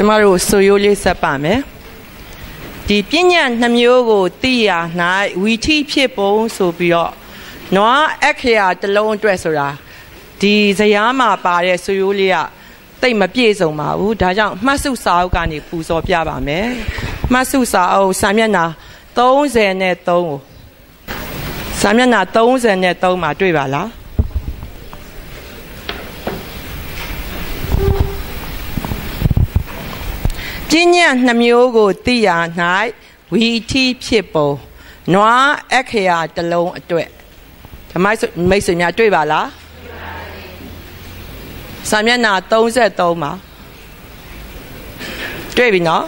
Tomorrow so you listen pame. The pinyan namyogo tia na we tea people so be up. No akia the lone dresser. The Zayama pare so you lia. They ma piezo ma u dajang masu sao gani puso piaba me. Masu sao Samiana tones and net tone. Samiana tones and net tone ma drivala. Jinya namyogo tia night, we tea people. Noa akia the lone duet. The mason ya drivala. Samiana tones at doma. Drivino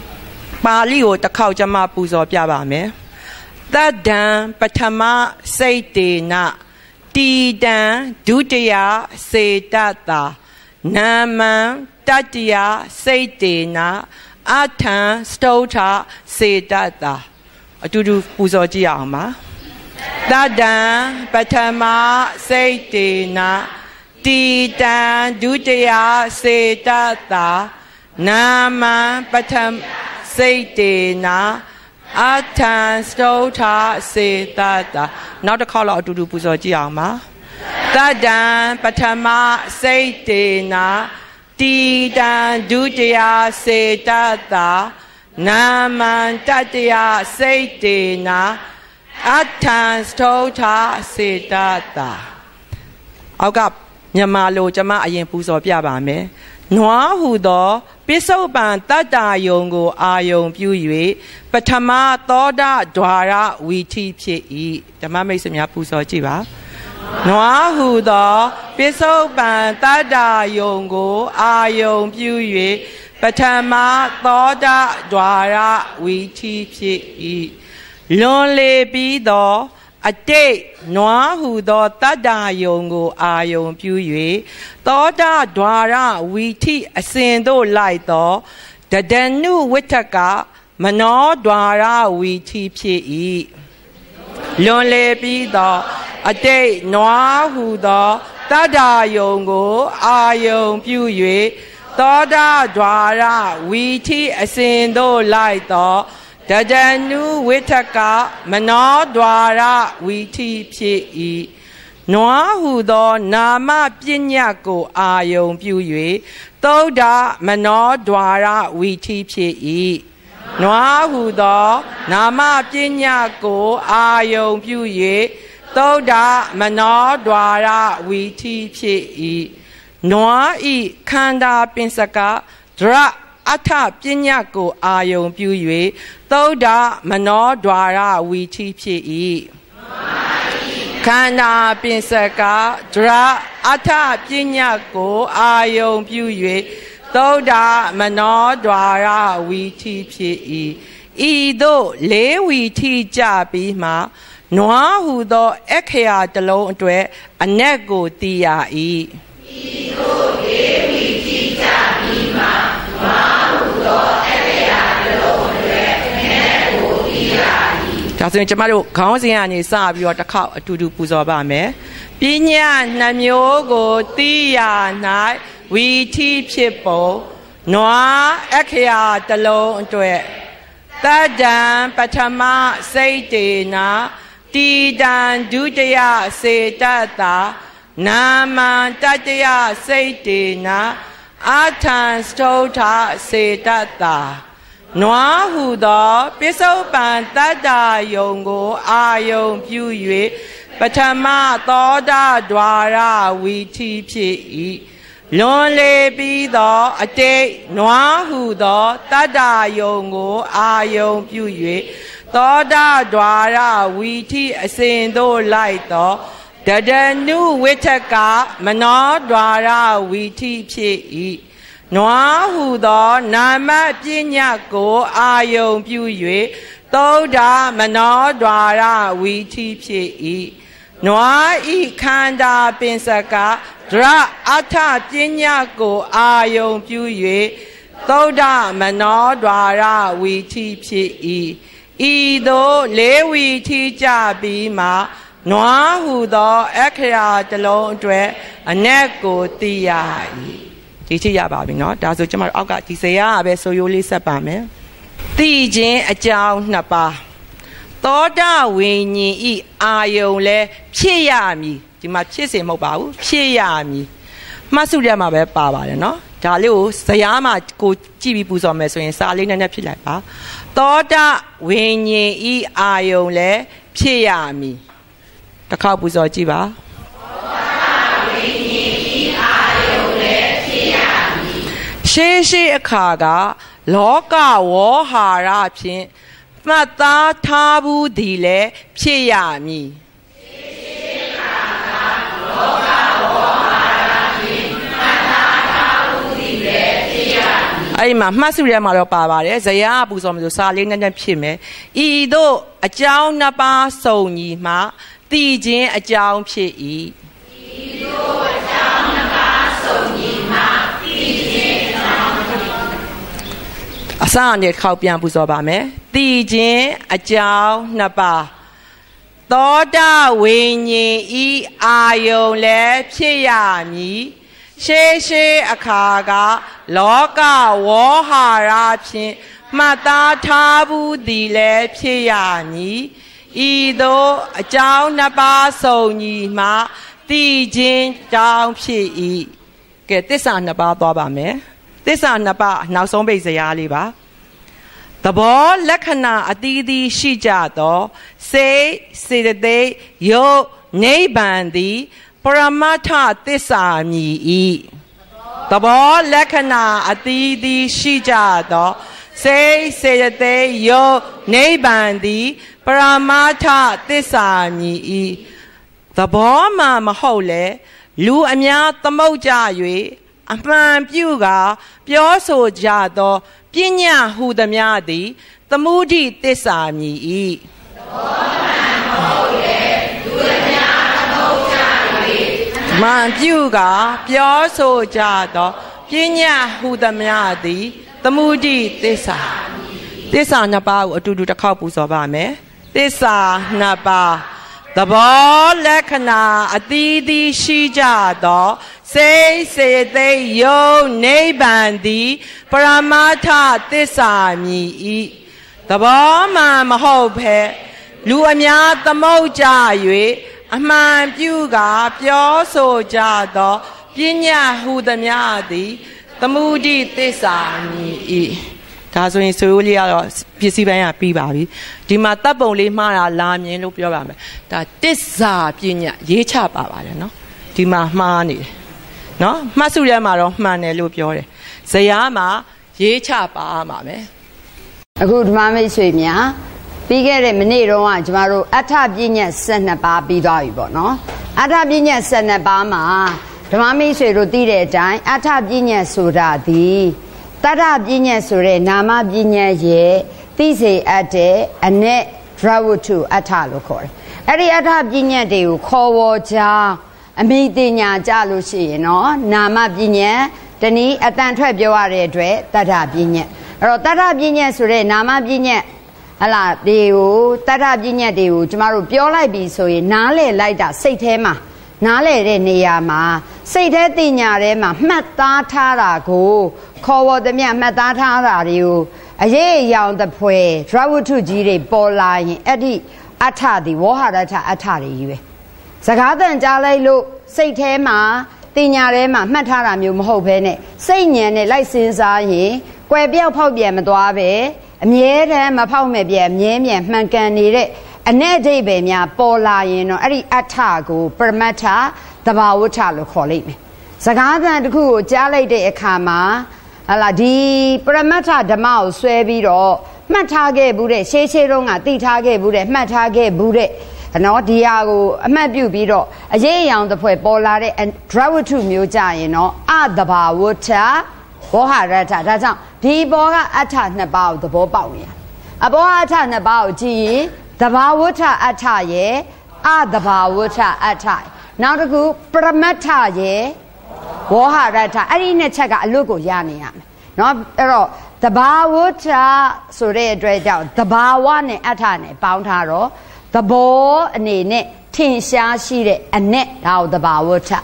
Bali or the Kaujama Puzo Piaba me. That dan Patama say de na. Di dan Dudia say data. Naman Dadia say de na. Atan Stota say data. A do Puzo Giama. That dan Patama say de na. Di dan Dudia say data. Naman Patam say de na. Atan Stota say data. Not the color to do Puzo Giama. Dadan Patama say de na. Di dan Dudia say data. Naman Dadia say de na. Atan Stota say data. Augap Yamalo Jama Ayen Puzo Piaba me. Noa hudo, Piso ban Tada Yongo Ayong Pui, Patama Toda Dwara we teach ye. The mamma some Yapuso Jiva. Noa hudo, Piso ban Tada Yongo Ayong Pui, Patama Toda Dwara we teach ye. Lonely be do. A day, Noa hudo tada yongo ayong pui, Toda dwara we tea ascendo lighto, the denu witaka, Mano dwara we tea pie. Lonely be the a day, Noa hudo tada yongo ayong pui, Toda dwara we tea ascendo lighto. Dajanu witaka mano dwara witi pie. Noa hudo nama pinyako ayong pui. Toda mano dwara witi pie. Noa hudo nama pinyako ayong pui. Toda mano dwara witi pie. Noa I kanda pinsaka dra. Ata pinyako ayong pui, Toda mano dwara we teach Kana pinsaka, dra ata pinyako ayong pui, Toda mano dwara we teach Ido le we teach bima, Noa hudo ekea delo dwe, anego dia I. Ido le we teach bima. So, Jamalo, Cousin is Sabi or the cow to do Puzobame. Pinya Namyogo, Tia night, we teach people, Noa, Akia, the low to it. Dadan, Patama, say de na, Didan, Dudia, say data, Naman, Dadia, say de na, Atan, Stota, say data. Noa hudo, Piso ban Tada Yongo Ayong Pui, Patama Toda Dwara we teach Lonely be the a day, Noa hudo, Tada Yongo Ayong Pui, Toda Dwara we teach Ascendo Lighto, the new Witaka, Mano Dwara we teach Noa hudo nama pinyako ayong pui, Toda mano dwara we teach Noa I kanda pinsaka, dra ata pinyako ayong pui, Toda mano dwara we teach Ido le we teach bima, Noa hudo ekra the long dwe, a neko tia. ဒီချိရပါပြီเนาะဒါဆိုကျွန်တော်အောက်ကဒီဇယားပဲဆိုရိုးလေးဆက်ပါမယ်သိခြင်းအကြောင်းနှစ်ပါးသောတာဝိညာဉ်ဤအာယုံလဲဖြစ်ရမည်ဒီမှာဖြစ်စေမဟုတ်ပါဘူးဖြစ်ရမည်မှတ်စုရမှာပဲပါပါတယ်เนาะဒါလေးကိုဇယားမှာကိုကြည့်ပြီးပူဇော်မယ်ဆိုရင်စာလေးနည်းနည်းဖြစ်လိုက်ပါသောတာဝိညာဉ်ဤအာယုံလဲဖြစ်ရမည်တစ်ခေါက်ပူဇော်ကြည့်ပါရှေးအခါကလောကဝေါဟာရဖြင့်မှတ်သားထားဘူးသည်လည်းဖြစ်ရမည်အဲ့ဒီမှာမှတ်စုရဲမှာတော့ပါပါတယ်ဇယားပူဇော်မယ်ဆိုစာလေးနည်းနည်းဖြစ်မယ်ဤသို့အကြောင်းနှစ်ပါးစုံညီမှသိခြင်းအကြောင်းဖြစ်၏ဤသို့အကြောင်းနှစ်ပါးစုံညီမှသိခြင်းအကြောင်းအစအနေခေါက်ပြန်ပူဇော်ပါမယ်သိခြင်းအကြောင်းနှစ်ပါးသောတာဝိညာဉ်ဤအာယုံလည်းဖြစ်ရမည်ရှေးအခါကလောကဝေါဟာရဖြင့်မှတ်သားထားဘူးသည်လည်းဖြစ်ရမည်ဤသို့အကြောင်းနှစ်ပါးစုံညီမှသိခြင်းကြောင်းဖြစ်၏ကဲသစ္စာနှစ်ပါးသွားပါမယ်သစ္စာနှစ်ပါးနောက်ဆုံးပိတ်ဇယားလေးပါသဘောလက္ခဏာအသီးသီးရှိကြသောစေတသိက်ယုတ်နိဗ္ဗာန်သည်ပရမတ္ထသစ္စာမြည်၏သဘောလက္ခဏာအသီးသီးရှိကြသောစေတသိက်ယုတ်နိဗ္ဗာန်သည်ပရမတ္ထသစ္စာမြည်၏သဘောမှမဟုတ်လေလူအများသမုတ်ကြ၍အမှန်ပြုကာပြောဆိုကြသောပညာဟုသမျှသည်သမုဒိသစ္စာမြည်၏သဘောမှန်မဟုတ်လေလူအများသမုတ်ကြ၍မှန်ပြုကာပြောဆိုကြသောပညာဟုသမျှသည်သမုဒိသစ္စာနှစ်ပါးကိုအတူတူတစ်ခေါက်ပူဇော်ပါမယ်သစ္စာနှစ်ပါးသဘောလက္ခဏာအသီးသီးရှိကြသောစေသိက်ယုတ်နိဗ္ဗာန်သည်ပရမတ္ထသစ္စာမြည်၏သဘောမှမဟုတ်ဘဲလူအများသမုတ်ကြ၍အမှန်ပြုကာပြောဆိုကြသောပညာဟုသမျှသည်သမုဒိသစ္စာမြည်၏ဒါဆိုရင်ဆိုရိုးလေးကတော့ပစ္စည်းပိုင်းကပြီးပါပြီဒီမှာတပ်ပုံလေးမှားတာလာမြင်လို့ပြောပါမယ်ဒါတစ္ဆာပညာရေးချပါပါတယ်နော်ဒီမှာမှားနေတယ်နော်မှတ်စုရဲမှာတော့မှန်တယ်လို့ပြောတယ်ဇယားမှာရေးချပါမှာပဲအခုဓမ္မမိတ်ဆွေများပြီးခဲ့တဲ့မနေ့တုန်းကကျမတို့အဋ္ဌပညာ12ပါးပြီးသွားပြီပေါ့နော်အဋ္ဌပညာ12ပါးမှာဓမ္မမိတ်ဆွေတို့သိတဲ့အတိုင်းအဋ္ဌပညာဆိုတာသည်တတ္ထပညာဆိုတဲ့နာမပညာရဲ့သိစေအပ်တဲ့အ내ဒရဝတ္ထုအဋ္ဌလို့ခေါ်တယ်အဲ့ဒီအဋ္ဌပညာတွေကိုခေါ်ဝေါ်ကြောင်းအမိတင်ညာကြလို့ရှိရင်နော်နာမပညာတနည်းအတန်ထွက်ပြောရတဲ့အတွက်တတ္ထပညာအဲ့တော့တတ္ထပညာဆိုတဲ့နာမပညာဟလာဒီကိုတတ္ထပညာတွေကိုကျမတို့ပြောလိုက်ပြီဆိုရင်နားလည်လိုက်တာစိတ်ထဲမှာနားလည်တဲ့နေရာမှာစိတ်ထဲတင်ညာထဲမှာမှတ်သားထားတာကိုခေါ်ဝေါ်သမျှမှတ်သားထားတာတွေကိုအရေးအယောင်သဖွယ်ဒရဝတ္ထုကြီးတွေပေါ်လာရင်အဲ့ဒီအဋ္ဌဒီဝေါဟာရထအဋ္ဌတွေကြီးပဲစကားတန်ကြားလိုက်လို့စိတ်ထဲမှာတင်ညာထဲမှာမှတ်ထားတာမျိုးမဟုတ်ဘဲနဲ့စိတ်ဉာဏ်နဲ့လိုက်စဉ်းစားရင်ကွယ်ပြောက်ဖောက်ပြန်မသွားပဲအမြဲတမ်းမဖောက်မဲ့ပြဲအမြဲမြဲမှန်ကန်နေတဲ့အ내အဓိပ္ပာယ်များပေါ်လာရင်တော့အဲ့ဒီအဋ္ဌကိုပရမတ္ထသဘာဝဋ္ဌလို့ခေါ်လိုက်မယ်စကားသံတစ်ခုကိုကြားလိုက်တဲ့အခါမှာဟလာဒီပရမတ္ထဓမ္မကိုဆွဲပြီးတော့မှတ်ထားခဲ့ဘူးတဲ့ရှေးတုန်းကသိထားခဲ့ဘူးတဲ့မှတ်ထားခဲ့ဘူးတဲ့နော်ဒီဟာကိုအမှတ်ပြုပြီးတော့အရေးအယောင်တစ်ဖွဲ့ပေါ်လာတဲ့ဒရဝတ္ထုမျိုးကြရင်တော့အသဘာဝဋ္ဌဝေါဟာရထဒါကြောင့်ဒီဘောကအဋ္ဌနှစ်ပါးကိုသဘောပေါက်နေရအဘောအဋ္ဌနှစ်ပါးကိုကြည့်ရင်သဘာဝဋ္ဌအဋ္ဌရဲ့အသဘာဝဋ္ဌအဋ္ဌနောက်တစ်ခုပရမတ္ထရဲ့ဝေါဟာရထအဲ့ဒီနှစ်ချက်ကအလွတ်ကိုရနေရမယ်နော်အဲ့တော့သဘာဝဋ္ဌဆိုတဲ့အတွက်ကြောင့်သဘာဝနဲ့အဋ္ဌနဲ့ပေါင်းထားတော့သဘောအနေနဲ့ထင်ရှားရှိတဲ့အ내ဒါကိုသဘာဝဋ္ဌ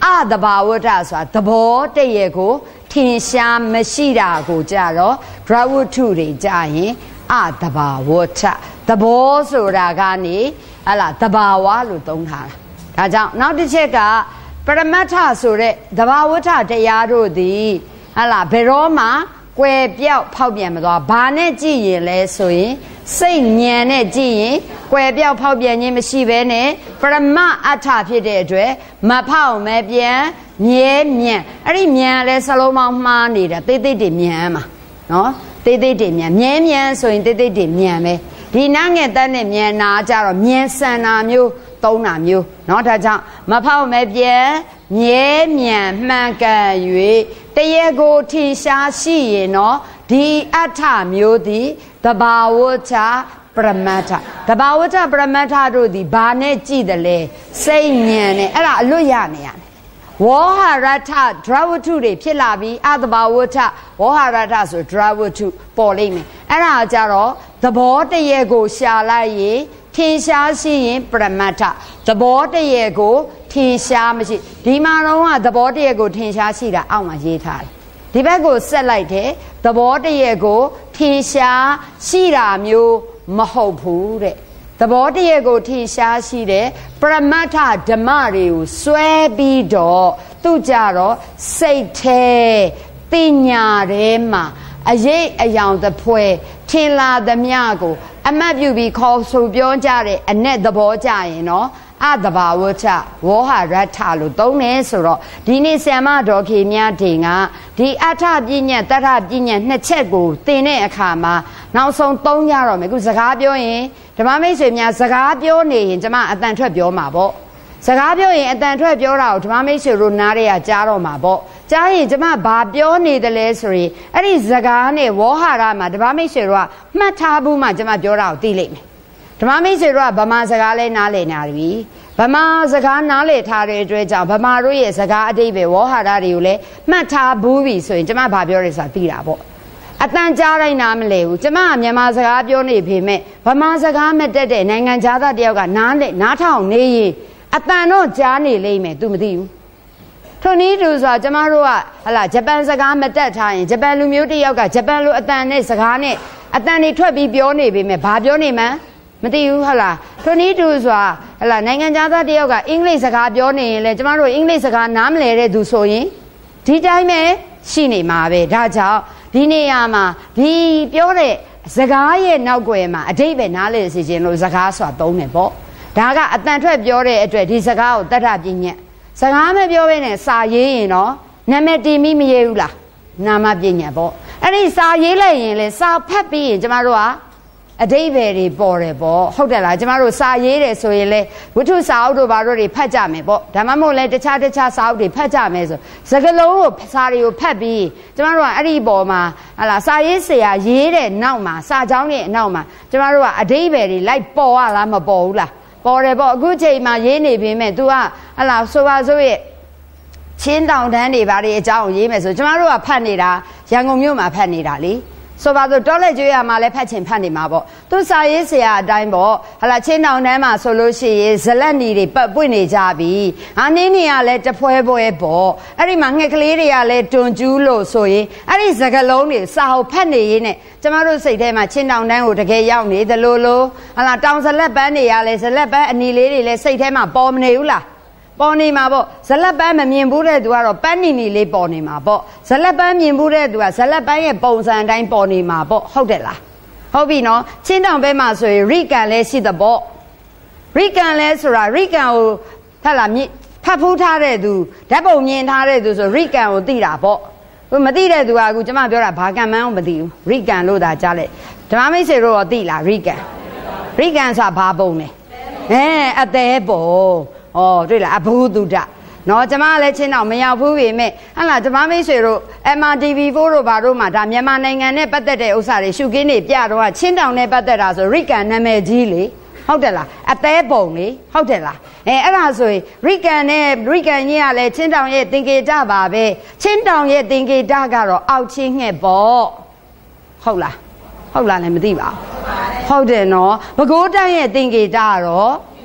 အတဘာဝတ္ထဆိုတာသဘောတည်းရဲ့ကိုထင်ရှားမရှိတာကိုကြတော့ဒရဝတ္ထုတွေကြရင်အတဘာဝတ္ထသဘောဆိုတာကနေဟလာတဘာဝလို့သုံးထားတာဒါကြောင့်နောက်တစ်ချက်ကပရမတ္ထဆိုတဲ့တဘာဝတ္ထတရားတို့သည်ဟလာဘယ်တော့မှကွယ်ပြောက်ဖောက်ပြန်မသွားဘာနဲ့ကြည့်ရင်လဲဆိုရင်စိတ်ဉာဏ်နဲ့ကြည့်ရင်ကွယ်ပြောက်ဖောက်ပြန်ခြင်းမရှိဘဲနဲ့ပရမအတ္ထဖြစ်တဲ့အတွက်မဖောက်မပြန်မြဲမြံအဲ့ဒီမြံလဲစလုံးပေါင်းမှားနေတာတိတ်တိတ်တွေမြံမှာနော်တိတ်တိတ်တွေမြံမြဲမြံဆိုရင်တိတ်တိတ်တွေမြံပဲဒီနာငယ်တက်နဲ့မြံနာကြတော့မြံစံနာမျိုးသုံးတာမျိုးเนาะဒါကြောင့်မဖောက်မပြန်မြဲမြံမှန်ကန်၍တရေကိုထင်ရှားရှိရင်เนาะဒီအဋ္ဌမျိုးသည်တဘာဝတ္ထပရမတ္ထတဘာဝတ္ထပရမတ္ထတို့သည်ဘာနဲ့ကြည့်တယ်လဲစိတ်ဉာဏ်နဲ့အဲ့ဒါအလွတ်ရနေရတယ်ဝေါဟာရထဒရဝတ္ထုတွေဖြစ်လာပြီးအတဘာဝတ္ထဝေါဟာရထဆိုဒရဝတ္ထုပေါ်လိမ့်မယ်အဲ့ဒါကြတော့သဘောတရေကိုရှာလိုက်ရင်ထင်ရှားရှိရင်ပရမတ္ထသဘောတရေကိုထင်ရှားမရှိဒီမှာတော့ကသဘောတရေကိုထင်ရှားရှိတာအောက်မှာရေးထားတယ်ဒီဘက်ကိုဆက်လိုက်တယ်သဘောတရေကိုထင်ရှားရှိတာမျိုးမဟုတ်ဘူးတဲ့သဘောတရေကိုထင်ရှားရှိတဲ့ပရမတ္ထဓမ္မတွေကိုစွဲပြီးတော့သူကြတော့စိတ်ထဲတင်ညာထဲမှာအရေးအယောင်တစ်ဖွဲထင်လာသမျှကိုအမတ်ပြုပြီးခေါ်ဆိုပြောကြတဲ့အ내သဘောကြရင်နော်အတဘာဝတ္ထဝေါဟာရထလို့သုံးတယ်ဆိုတော့ဒီနေ့ဆ iam ဒေါ်ခေမြတ်တင်ကဒီအဋ္ဌပညာတထပညာနှစ်ချက်ကိုသင်တဲ့အခါမှာနောက်ဆုံးသုံးကြတော့မယ်အခုစကားပြောရင်ဓမ္မမိတ်ဆွေများစကားပြောနေရင်ကျမအတန်ထွက်ပြောမှာပေါ့စကားပြောရင်အတန်ထွက်ပြောတာကိုဓမ္မမိတ်ဆွေတို့နားရဲကြားတော့မှာပေါ့ကြားရင်ကျမဘာပြောနေတယ်လဲဆိုရင်အဲ့ဒီစကားနဲ့ဝေါဟာရမှာဓမ္မမိတ်ဆွေတို့ကမှတ်ထားဘူးမှကျမပြောတာကိုသိလိမ့်မယ်ဓမ္မမိတ်ဆွေတို့ကဗမာစကားလဲနားလည်နာပြီဗမာစကားနားလည်ထားတဲ့အတွက်ကြောင့်ဗမာတို့ရဲ့စကားအတိတ်ပဲဝေါဟာရတွေကိုလည်းမှတ်ထားဘူးပြီဆိုရင်ကျမဘာပြောရဲဆိုတာသိတာပေါ့အတန်ကြားတိုင်းနားမလဲဘူးကျမကမြန်မာစကားပြောနေပေမဲ့ဗမာစကားမတက်တဲ့နိုင်ငံခြားသားတယောက်ကနားထောင်နေရင်အတန်တော့ကြားနေလိမ့်မယ် तू မသိဘူးထိုနည်းတူဆိုကျမတို့ကဟလာဂျပန်စကားမတက်ထားရင်ဂျပန်လူမျိုးတယောက်ကဂျပန်လိုအတန်နဲ့စကားနဲ့အတန်တွေထွက်ပြီးပြောနေပေမဲ့ဘာပြောနေမှန်းမသိဘူးဟလာထိုနည်းတူဆိုဟလာနိုင်ငံခြားသားတယောက်ကအင်္ဂလိပ်စကားပြောနေရင်လေကျမတို့အင်္ဂလိပ်စကားနားမလည်တဲ့သူဆိုရင်ဒီတိုင်းပဲရှိနေမှာပဲဒါကြောင့်ဒီနေရာမှာဒီပြောတဲ့စကားရဲ့နောက်ွယ်မှာအတိတ်ပဲနားလည်စေခြင်းလို့စကားဆိုတာသုံးတယ်ပေါ့ဒါကအတန်ထွက်ပြောတဲ့အတွက်ဒီစကားကိုတထပညာစကားမပြောဘဲနဲ့စာရေးရင်တော့နာမည်တင်ပြီးမရေးဘူးလားနာမပညာပေါ့အဲ့ဒီစာရေးလိုက်ရင်လေစာဖတ်ပြီးရင်ကျမတို့ကအတိတ်ပဲတွေပေါ်တယ်ပေါ့ဟုတ်တယ်လားကျမတို့စာရေးတယ်ဆိုရင်လေဝိထုစာအုပ်တို့ဘာတို့တွေဖတ်ကြမယ်ပေါ့ဒါမှမဟုတ်လဲတခြားစာအုပ်တွေဖတ်ကြမယ်ဆိုစကားလုံးကိုစာတွေကိုဖတ်ပြီးကျမတို့ကအဲ့ဒီပေါ်မှာဟလာစာရေးဆရာရေးတဲ့နောက်မှာစာကြောင်းရဲ့အနောက်မှာကျမတို့ကအတိတ်ပဲတွေလိုက်ပေါ်ရလားမပေါ်ဘူးလားပေါ်တယ်ပေါ့အခုချိန်မှာရေးနေပြီမဲ့ तू ကဟလာဆိုပါစို့ရဲ့ချင်းတောင်တန်းတွေဘာတွေအကြောင်းရေးမယ်ဆိုကျမတို့ကဖတ်နေတာရန်ကုန်မြို့မှာဖတ်နေတာလေဆိုပါစို့တောလက်ကျွေးရမှာလည်းဖတ်ချင်ဖတ်နေမှာပေါ့သူစာရေးဆရာအတိုင်းပေါ့ဟလာချင်းတောင်တန်းမှာဆိုလို့ရှိရင်ဇလက်နီတွေပွင့်နေကြပြီဟာနင်းနေရလဲတဖွဲပေါ့အဲ့ဒီမှာငှက်ကလေးတွေကလည်းတွန်ကျူးလို့ဆိုရင်အဲ့ဒီစကလုံးတွေစာဟောဖတ်နေရင်းနဲ့ကျမတို့စိတ်ထဲမှာချင်းတောင်တန်းကိုတကယ်ရောက်နေသလိုလိုဟလာတောင်ဇလက်ပန်းတွေရလဲဇလက်ပန်းအနီလေးတွေလည်းစိတ်ထဲမှာပေါ်မနေဘူးလားပေါ်နေမှာပေါ့ဇလက်ပန်းမမြင်ဘူးတဲ့သူကတော့ပန်းနီနီလေးပေါ်နေမှာပေါ့ဇလက်ပန်းမြင်ဘူးတဲ့သူကဇလက်ပန်းရဲ့ပုံစံအတိုင်းပေါ်နေမှာပေါ့ဟုတ်တယ်လားဟုတ်ပြီနော်ချင်းတောင်ဘက်မှာဆိုရင်ရိကန်လဲရှိတဲ့ပေါ့ရိကန်လဲဆိုတာရိကန်ကိုထက်လာဖတ်ဖူးထားတဲ့သူဓာတ်ပုံမြင်ထားတဲ့သူဆိုရိကန်ကိုသိတာပေါ့မသိတဲ့သူကအခုကျမပြောတာဘာကံမှန်းမသိဘူးရိကန်လို့သာကြားလိုက်ဓမ္မမိတ်ဆွေတို့ရောသိလားရိကန်ဆိုတာဘာပုံလဲအသေးပုံဩတွေ့လားအဘုဒ္ဓနော်ကျမလည်းချင်းတော့မရောက်ဘူးပေမဲ့ဟလာကျမမိတ်ဆွေတို့ MRTV4 တို့ဘာတို့မှာဒါမြန်မာနိုင်ငံနဲ့ပတ်သက်တဲ့ဥစ္စာတွေရှုခင်းနေပြတော့ချင်းတောင်နဲ့ပတ်သက်တာဆိုရိကန်နာမည်ကြီးလေဟုတ်တယ်လားအသေးပုံလေဟုတ်တယ်လားအဲ့ဒါဆိုရင်ရိကန်ကြီးကလည်းချင်းတောင်ရဲ့သင်္ကေတပါပဲချင်းတောင်ရဲ့သင်္ကေတကတော့အောက်ချင်းငှက်ပေါ့ဟုတ်လားလည်းမသိပါဘူးဟုတ်တယ်နော်ပဲခူးတိုင်းရဲ့သင်္ကေတကတော့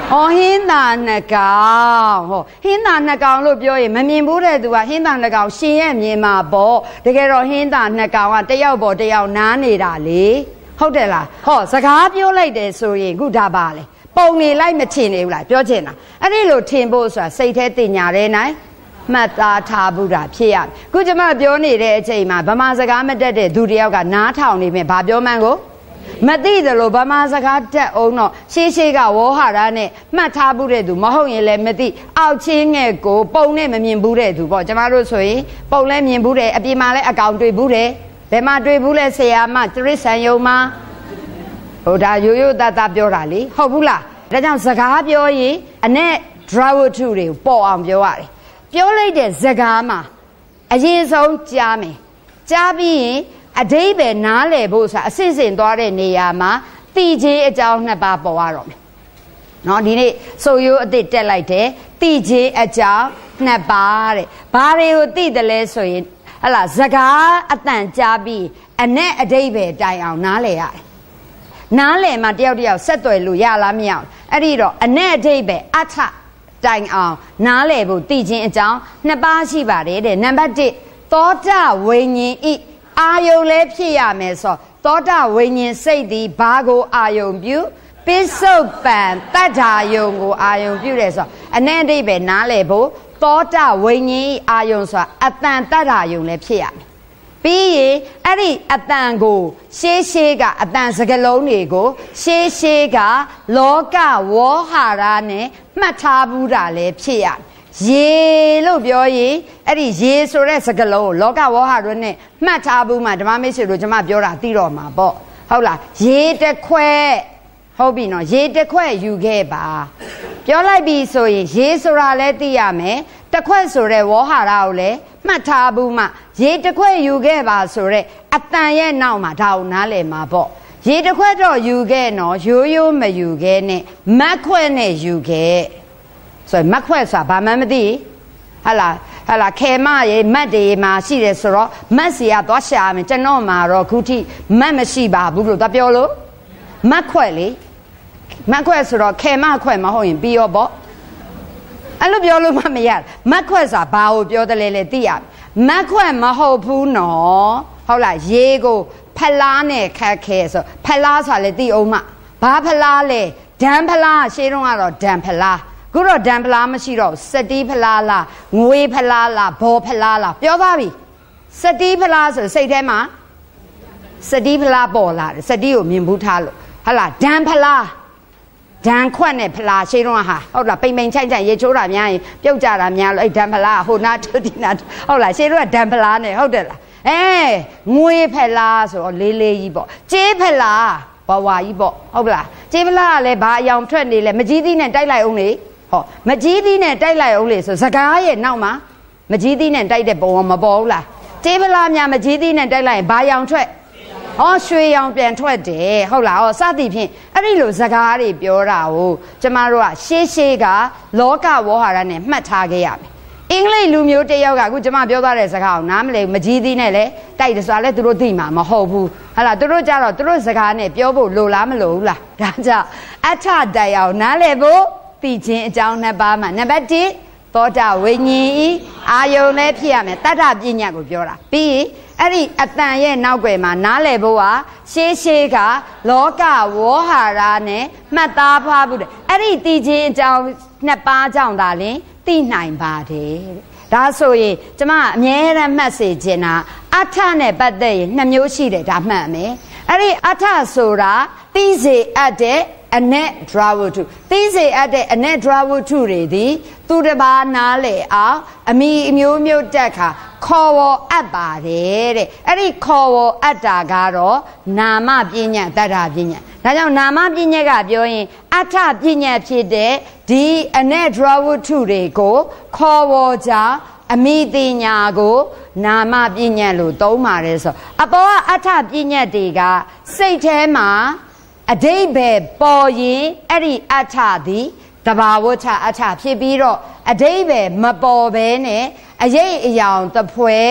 ဟင်းသာနှကောင်ဟောဟင်းသာနှကောင်လို့ပြောရင်မမြင်ဘူးတဲ့သူကဟင်းသာနှကောင်ရှင်ရဲ့မြင်မှာပေါ့တကယ်တော့ဟင်းသာနှကောင်ကတယောက်ပေါ်တယောက်နားနေတာလေဟုတ်တယ်လားဟောစကားပြောလိုက်တယ်ဆိုရင်ခုဒါပါလေပုံနေလိုက်မထင်နေဘူးလားပြောချင်တာအဲ့ဒီလိုထင်ဖို့ဆိုတာစိတ်แท้တင်ညာတဲ့နိုင်မှတ်သားထားဘူးတာဖြစ်ရခုကျမပြောနေတဲ့အချိန်မှာဗမာစကားမတတ်တဲ့သူတယောက်ကနားထောင်နေပြင်ဘာပြောမှန်းကိုမသိတယ်လို့ဗမာစကားတက်အောင်တော့ရှေးကဝေါ်ဟာရနဲ့မှတ်ထားဘူးတဲ့သူမဟုတ်ရင်လည်းမသိအောက်ချင်းငယ်ကိုပုံနဲ့မမြင်ဘူးတဲ့သူပေါ့ကျမတို့ဆိုရင်ပုံလည်းမြင်ဘူးတယ်အပြင်မှာလည်းအကောင်တွေ့ဘူးတယ်ဘယ်မှာတွေ့ဘူးလဲဆရာမတရစ္ဆာန်ယုံမှာဟိုဒါရိုးရိုးသားသားပြောတာလေဟုတ်ဘူးလားဒါကြောင့်စကားပြောရင်အနဲ့ drawatu တွေကိုပေါ်အောင်ပြောရတယ်ပြောလိုက်တဲ့စကားမှာအရင်ဆုံးကြားမယ်ကြားပြီးရင်အဓိပ္ပာယ်နားလည်ဖို့ဆိုတာအစစ်စင်သွားတဲ့နေရာမှာသိချင်းအကြောင်းနှစ်ပါးပေါ်ရတော့မယ်နော်ဒီနေ့ဆိုရိုးအစ်စ်တက်လိုက်တယ်သိချင်းအကြောင်းနှစ်ပါးတဲ့ဘာတွေကိုသိတယ်လဲဆိုရင်ဟလာစကားအတန်ကြားပြီးအနဲ့အဓိပ္ပာယ်တိုင်အောင်နားလည်ရတယ်နားလည်မှတယောက်တယောက်ဆက်သွယ်လို့ရလားမရအောင်အဲ့ဒီတော့အနဲ့အဓိပ္ပာယ်အထတိုင်အောင်နားလည်ဖို့သိချင်းအကြောင်းနှစ်ပါးရှိပါတယ်တဲ့နံပါတ်1သောတာဝိညာဉ်ဤအာယုံလည်းဖြစ်ရမယ်ဆိုသောတာဝိညာဉ်စိတ်သည်ဘာကိုအာယုံပြုပိစုပန်တတ္ထာယုံကိုအာယုံပြုတယ်ဆိုအနဲ့အဓိပ္ပာယ်နားလည်ဖို့သောတာဝိညာဉ်ဤအာယုံဆိုတာအတန်တတ္ထာယုံလည်းဖြစ်ရမယ်ပြီးရင်အဲ့ဒီအတန်ကိုရှေးကအတန်စကလုံးတွေကိုရှေးကလောကဝေါဟာရနဲ့မှတ်ထားဘူးတာလည်းဖြစ်ရရေလို့ပြောရင်အဲ့ဒီရေဆိုတဲ့စကလုံးကိုလောကဝေါဟာရနဲ့မှတ်ထားဘူးမှဓမ္မမိတ်ဆွေတို့ကျွန်မပြောတာသိတော့မှာပေါ့ဟုတ်လားရေတစ်ခွက်ဟုတ်ပြီနော်ရေတစ်ခွက်ယူခဲ့ပါပြောလိုက်ပြီဆိုရင်ရေဆိုတာလည်းသိရမယ်တစ်ခွက်ဆိုတဲ့ဝေါဟာရကိုလည်းမှတ်ထားဘူးမှရေတစ်ခွက်ယူခဲ့ပါဆိုတဲ့အတန်ရဲ့နောက်မှာဒါကိုနားလည်မှာပေါ့ရေတစ်ခွက်တော့ယူခဲ့နော်ရိုးမယူခဲ့နဲ့မတ်ခွက်နဲ့ယူခဲ့ဆိုရင်မတ်ခွက်ဆိုတာဘာမှမသိဟလာခဲမရေမတ်တွေမှာရှိတယ်ဆိုတော့မတ်စီကသွားရှာမယ်ကျွန်တော်မှာတော့ခုထိမတ်မရှိပါဘူးလို့သွားပြောလို့မတ်ခွက်လေမတ်ခွက်ဆိုတော့ခဲမခွက်မဟုတ်ရင်ပြီးရောပေါ့အဲ့လိုပြောလို့မှမရမတ်ခွက်ဆိုတာဘာကိုပြောတယ်လဲသိရမတ်ခွက်မဟုတ်ဘူးနော်ဟုတ်လားရေကိုဖလားနဲ့ခတ်ခဲဆိုဖလားဆိုတာလေသိအောင်မဘာဖလားလဲဒံဖလားရှေးတုန်းကတော့ဒံဖလားခုတော့ဒံဖလားမရှိတော့စတီးဖလားလားငွေဖလားလားဘောဖလားလားပြောသွားပြီစတီးဖလားဆိုစိတ်ထဲမှာစတီးဖလားပေါ်လာတယ်စတီးကိုမြင်ဘူးထားလို့ဟလာဒံဖလားဒံခွက်နဲ့ဖလားရှေးတော့ဟာဟုတ်လားပိန်ပိန်ချိုင်ချိုင်ရေချိုးတာများရင်ပြုတ်ကြတာများလို့အဲ့ဒံဖလားဟိုနာဒီနာဟုတ်လားရှေးတော့ဒံဖလားနဲ့ဟုတ်တယ်လားငွေဖလားဆိုတော့လေးလေးကြီးပေါ့ကြေးဖလားဘဝကြီးပေါ့ဟုတ်လားကြေးဖလားကလည်းဘာအယောင်ထွက်နေလဲမကြီးသီးနဲ့တိုက်လိုက်အောင်လေဟောမကြီးသီးနဲ့တိုက်လိုက်အောင်လေဆိုစကားရဲ့နောက်မှာမကြီးသီးနဲ့တိုက်တဲ့ပုံမပေါ်ဘူးလားကြေးဖလားများမကြီးသီးနဲ့တိုက်လိုက်ရင်ဘာအယောင်ထွက်ရွှေရောင်ပြန်ထွက်တယ်ဟုတ်လားစသည်ဖြင့်အဲ့ဒီလိုစကားတွေပြောတာကိုကျမတို့ကရှေးကလောကဝေါဟာရနဲ့မှတ်ထားခဲ့ရမယ်အင်္ဂလိပ်လူမျိုးတယောက်ကအခုကျမပြောသွားတဲ့စကားကိုနားမလည်မကြီးသီးနဲ့လဲတိုက်တယ်ဆိုတာလဲသူတို့သိမှာမဟုတ်ဘူးဟာလားသူတို့ကြတော့သူတို့စကားနဲ့ပြောဖို့လိုလားမလိုဘူးလားဒါကြောင့်အထတိုင်အောင်နားလည်ဖို့သိခြင်းအကြောင်းနှစ်ပါးမှာနံပါတ်1သောတာဝိညာဉ်ဤအာယုံလည်းဖြစ်ရမယ်တတ္ထပညာကိုပြောတာပြီးအဲ့ဒီအတန်ရဲ့နောက်ွယ်မှာနားလည်ဖို့ဟာရှေးကလောကဝေါဟာရနဲ့မှတ်သားဖားဖို့တဲ့အဲ့ဒီသိခြင်းအကြောင်းနှစ်ပါးကြောင့်သာလင်သိနိုင်ပါတယ်ဒါဆိုရင်ကျမအမြဲတမ်းမှတ်စေချင်တာအထနဲ့ပတ်သက်ရင်2မျိုးရှိတယ်ဒါမှတ်မယ်အဲ့ဒီအထဆိုတာသိစေအပ်တဲ့အနက် drawatu သိစေအပ်တဲ့အနက် drawatu တွေသည်သူတစ်ပါးနားလေအောင်အမိအမျိုးမျိုးတက်ခါခေါ်ဝေါ်အပ်ပါတယ်တဲ့အဲ့ဒီခေါ်ဝေါ်အပ်တာကတော့နာမပညာတတ္ထပညာဒါကြောင့်နာမပညာကပြောရင်အထပညာဖြစ်တဲ့ဒီအနက် drawatu တွေကိုခေါ်ဝေါ်ကြအမိတိညာကိုနာမပညာလို့သုံးပါတယ်ဆိုအပေါ်ကအထပညာတွေကစိတ်ထဲမှာအဓိပ္ပာယ်ပေါ်ရင်အဲ့ဒီအထသည်တဘာဝထအထဖြစ်ပြီးတော့အဓိပ္ပာယ်မပေါ်ဘဲနဲ့အရေးအယောင်တဖွဲ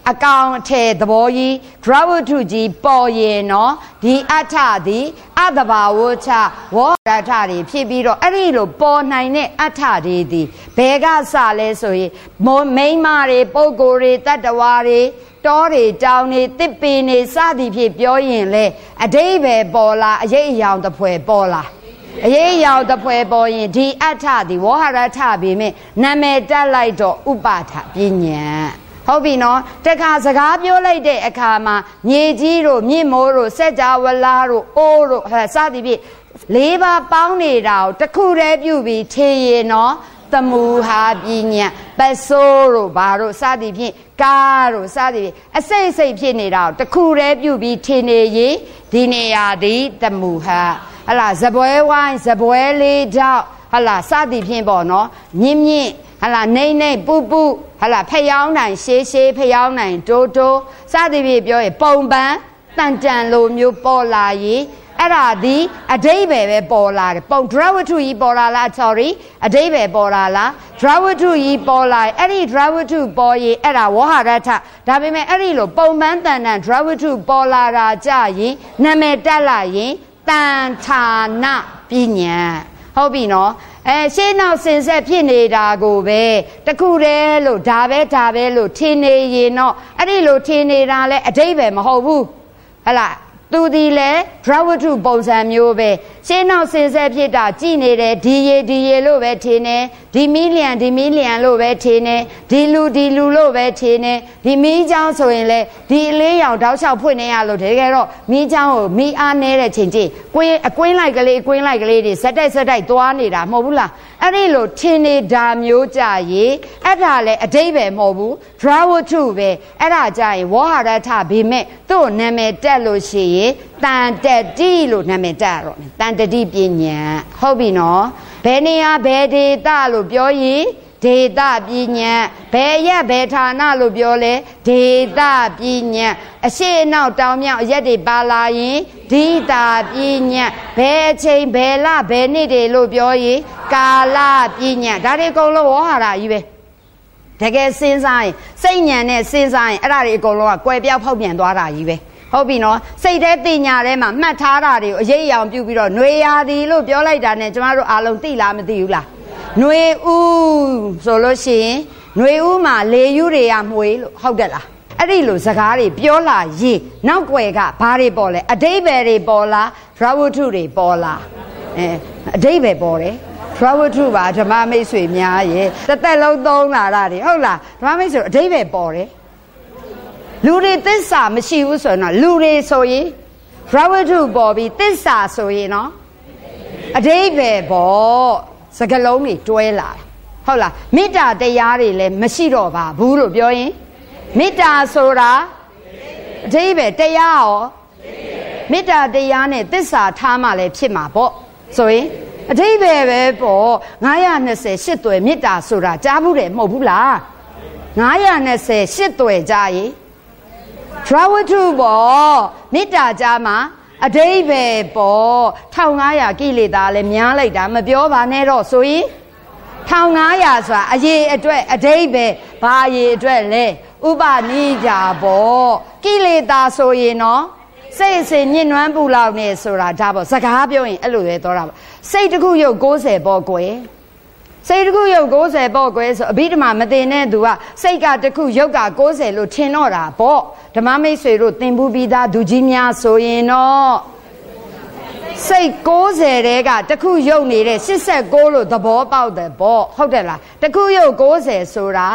အကောင်အထည်သဘောကြီးဒရဝတ္ထုကြီးပေါ်ရင်နော်ဒီအထသည်အတဘာဝချဝေါရထတွေဖြစ်ပြီးတော့အဲ့ဒီလိုပေါ်နိုင်တဲ့အထတွေသည်ဘယ်ကစလဲဆိုရင်မိန်းမတွေပုဂ္ဂိုလ်တွေတတ္တဝါတွေတောတွေတောင်တွေတစ်ပင်တွေစသည်ဖြင့်ပြောရင်လေအဓိပ္ပာယ်ပေါ်လာအရေးအယောင်တစ်ဖွဲပေါ်လာအရေးအယောင်တစ်ဖွဲပေါ်ရင်ဒီအထသည်ဝေါရထပေမဲ့နာမည်တက်လိုက်တော့ဥပါထပညာဟုတ်ပြီနော်တခါစကားပြောလိုက်တဲ့အခါမှာမြေကြီးတို့မြင့်မိုးတို့စက်ကြဝဠာတို့အိုးတို့စသည်ဖြင့်၄ပါးပေါင်းနေတာကိုတစ်ခုတည်းပြုပြီးထင်ရင်နော်သမူဟာပညာပစိုးတို့ဘာတို့စသည်ဖြင့်ကားတို့စသည်ဖြင့်အစိတ်စိတ်ဖြစ်နေတာကိုတစ်ခုတည်းပြုပြီးထင်နေရင်ဒီနေရာဒီသမူဟာဟလာဇပွဲဝိုင်းဇပွဲလေးကြောက်ဟလာစသည်ဖြင့်ပေါ့နော်မြင့်မြင့်ဟလာနေနေပူပူဟလာဖျောင်းနိုင်ရှေးရှေးဖျောင်းနိုင်တိုးတိုးစသည်ဖြင့်ပြောရင်ပုံပန်းတန်တန်လိုမျိုးပေါ်လာရင်အဲ့ဒါဒီအဓိပ္ပာယ်ပဲပေါ်လာတယ်ပုံဒရဝတ္ထုကြီးပေါ်လာလား sorry အဓိပ္ပာယ်ပေါ်လာလားဒရဝတ္ထုကြီးပေါ်လာအဲ့ဒီဒရဝတ္ထုပေါ်ရင်အဲ့ဒါဝဟရထဒါပေမဲ့အဲ့ဒီလိုပုံပန်းတန်တန်ဒရဝတ္ထုပေါ်လာတာကြရင်နာမည်တက်လာရင်တန်ဌာနပညာဟုတ်ပြီနော်ရှေးနောက်စင်ဆက်ဖြစ်နေတာကိုပဲတခုတည်းလို့ဒါပဲလို့ထင်နေရင်တော့အဲ့ဒီလိုထင်နေတာလဲအဓိပ္ပာယ်မဟုတ်ဘူးဟလာသူဒီလဲဒရဝတ္ထုပုံစံမျိုးပဲရှင်းနောက်စင်ဆက်ဖြစ်တာကြည်နေတယ်ဒီရေလို့ပဲထင်နေဒီမီလီယံလို့ပဲထင်နေဒီလူလို့ပဲထင်နေဒီမီးချောင်းဆိုရင်လဲဒီအလေးရောင်တောက်လျှောက်ဖွင့်နေရလို့တကယ်တော့မီးချောင်းကိုမီးအားနေတဲ့ချိန်ကြည့်အကွင်းလိုက်ကလေးတွေစက်တိုက်သွားနေတာမဟုတ်ဘူးလားအဲ့ဒီလိုထင်နေတာမျိုးကြရေအဲ့ဒါလဲအဓိပ္ပာယ်မဟုတ်ဘူးဒရဝတ္ထုပဲအဲ့ဒါကြရင်ဝဟရထဗိမဲ့သူ့နာမည်တက်လို့ရှိရင်တန်တတိလို့နာမည်တက်တော့တန်တတိပညာဟုတ်ပြီနော်ဘယ်နေရာဘယ်ဒေသလို့ပြောရင်ဒေသပညာဘယ်ရက်ဘယ်ဌာနလို့ပြောလဲဒေသပညာအရှိအနောက်တောင်မြောက်အရက်တွေပါလာရင်ဒီတာပညာဘယ်အချိန်ဘယ်လဘယ်နှစ်တွေလို့ပြောရင်ကာလပညာဒါတွေအကုန်လုံးဝဟတာကြီးပဲတကယ်စဉ်းစားရင်စိတ်ဉာဏ်နဲ့စဉ်းစားရင်အဲ့ဒါတွေအကုန်လုံးကကွယ်ပြောက်ဖောက်ပြန်သွားတာကြီးပဲဟုတ်ပြီနော်စိတ်ထဲတင်ညာထဲမှာမှတ်ထားတာတွေကိုအရေးအယောင်ပြုပြီးတော့ຫນွေရာသီလို့ပြောလိုက်တာနဲ့ကျမတို့အားလုံးသိလားမသိဘူးလားຫນွေဥဆိုလို့ရှိရင်ຫນွေဥမှာလေယူတွေကမှွေလို့ဟုတ်တယ်လားအဲ့ဒီလိုစကားတွေပြောလာရေးနောက်ွယ်ကဘာတွေပေါ်လဲအဓိပ္ပာယ်တွေပေါ်လာဒရဝတ္ထုတွေပေါ်လာအဓိပ္ပာယ်ပေါ်တယ်ဒရဝတ္ထုပါဓမ္မမိတ်ဆွေများရဲ့တစ်သက်လုံးသုံးလာတာတွေဟုတ်လားဓမ္မမိတ်ဆွေအဓိပ္ပာယ်ပေါ်တယ်လူတွေသစ္စာမရှိဘူးဆိုရင်တော့လူတွေဆိုရင်ဒရဝတ္ထုပေါ်ပြီးသစ္စာဆိုရင်နော်အဓိပ္ပာယ်ပေါ်စကလုံးတွေတွဲလာဟုတ်လားမေတ္တာတရားတွေလည်းမရှိတော့ပါဘူးလို့ပြောရင်မေတ္တာဆိုတာအဓိပ္ပာယ်တရားရောမေတ္တာတရားနဲ့သစ္စာထားမှလည်းဖြစ်မှာပေါ့ဆိုရင်အဓိပ္ပာယ်ပဲပေါ့928သွယ်မေတ္တာဆိုတာကြားဘူးတယ်မဟုတ်ဘူးလား928သွယ်ကြားရင်ဒရဝတ္ထုပေါ်မေတ္တာကြားမှာအဓိပ္ပာယ်ပေါ်1500ကိလေသာလည်းများလိုက်တာမပြောပါနဲ့တော့ဆိုရင်1500ဆိုတာအရေးအတွက်အဓိပ္ပာယ်ဘာအရေးအတွက်လဲဥပနိကြပေါ့ကိလေသာဆိုရင်နော်စိတ်အစဉ်ညှဉ်းနှွမ်းပူလောက်နေဆိုတာဒါပေါ့စကားပြောရင်အဲ့လိုပဲသောတာပေါ့စိတ်တစ်ခုရုပ်90ပေါ့ကွယ်စိတ်တစ်ခုရုပ်90ပေါ့ကွယ်ဆိုအဘိဓမ္မာမသိတဲ့သူကစိတ်ကတစ်ခုရုပ်က90လို့ထင်တော့တာပေါ့ဓမ္မမိတ်ဆွေတို့သင်ဘူးပြီးသားသူကြီးများဆိုရင်တော့စိတ်90တဲကတစ်ခုရုပ်နေတဲ့86လို့သဘောပေါက်တယ်ပေါ့ဟုတ်တယ်လားတစ်ခုရုပ်90ဆိုတာ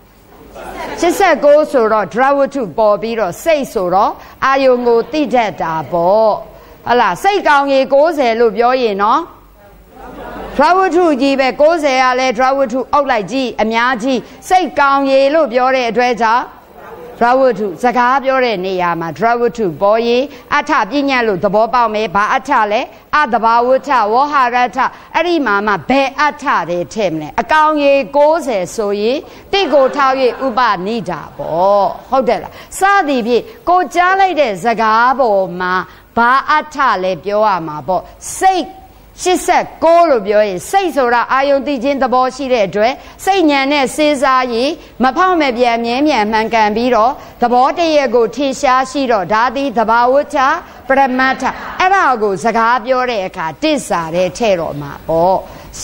86ဆိုတော့ဒရဝတ္ထုပေါ်ပြီးတော့စိတ်ဆိုတော့အာယုံကိုသိတတ်တာပေါ့ဟလာစိတ်ကောင်းရေ90လို့ပြောရင်နော်ဒရဝတ္ထုကြီးပဲ90ကလည်းဒရဝတ္ထုအောက်လိုက်ကြီးအများကြီးစိတ်ကောင်းရေလို့ပြောတဲ့အတွက်ကြောင့်ဒရဝတ္ထုစကားပြောတဲ့နေရာမှာဒရဝတ္ထုပေါ်ရင်အထပညာလို့သဘောပေါက်မယ်ဘာအထလဲအတဘာဝတ္ထဝဟရထအဲ့ဒီမှာမှဘယ်အထတွေထည့်မလဲအကောင်ရေ90ဆိုရင်တိကိုထောက်၍ဥပနိဒာပေါ့ဟုတ်တယ်လားစသည်ဖြင့်ကိုကြားလိုက်တဲ့စကားပေါ်မှာဘာအထလဲပြောရမှာပေါ့စိတ် 89လို့ပြောရင်စိတ်ဆိုတာအာယုံသိခြင်းသဘောရှိတဲ့အတွက်စိတ်ဉာဏ်နဲ့စဉ်းစားရင်မဖောက်မပြန်မြဲမြံမှန်ကန်ပြီးတော့သဘောတည်းကိုထင်ရှားရှိတော့ဒါသည်သဘာဝချပရမတ္ထအဲ့ဒါကိုစကားပြောတဲ့အခါတစ္ဆာတဲ့ထဲ့တော့မှာပေါ့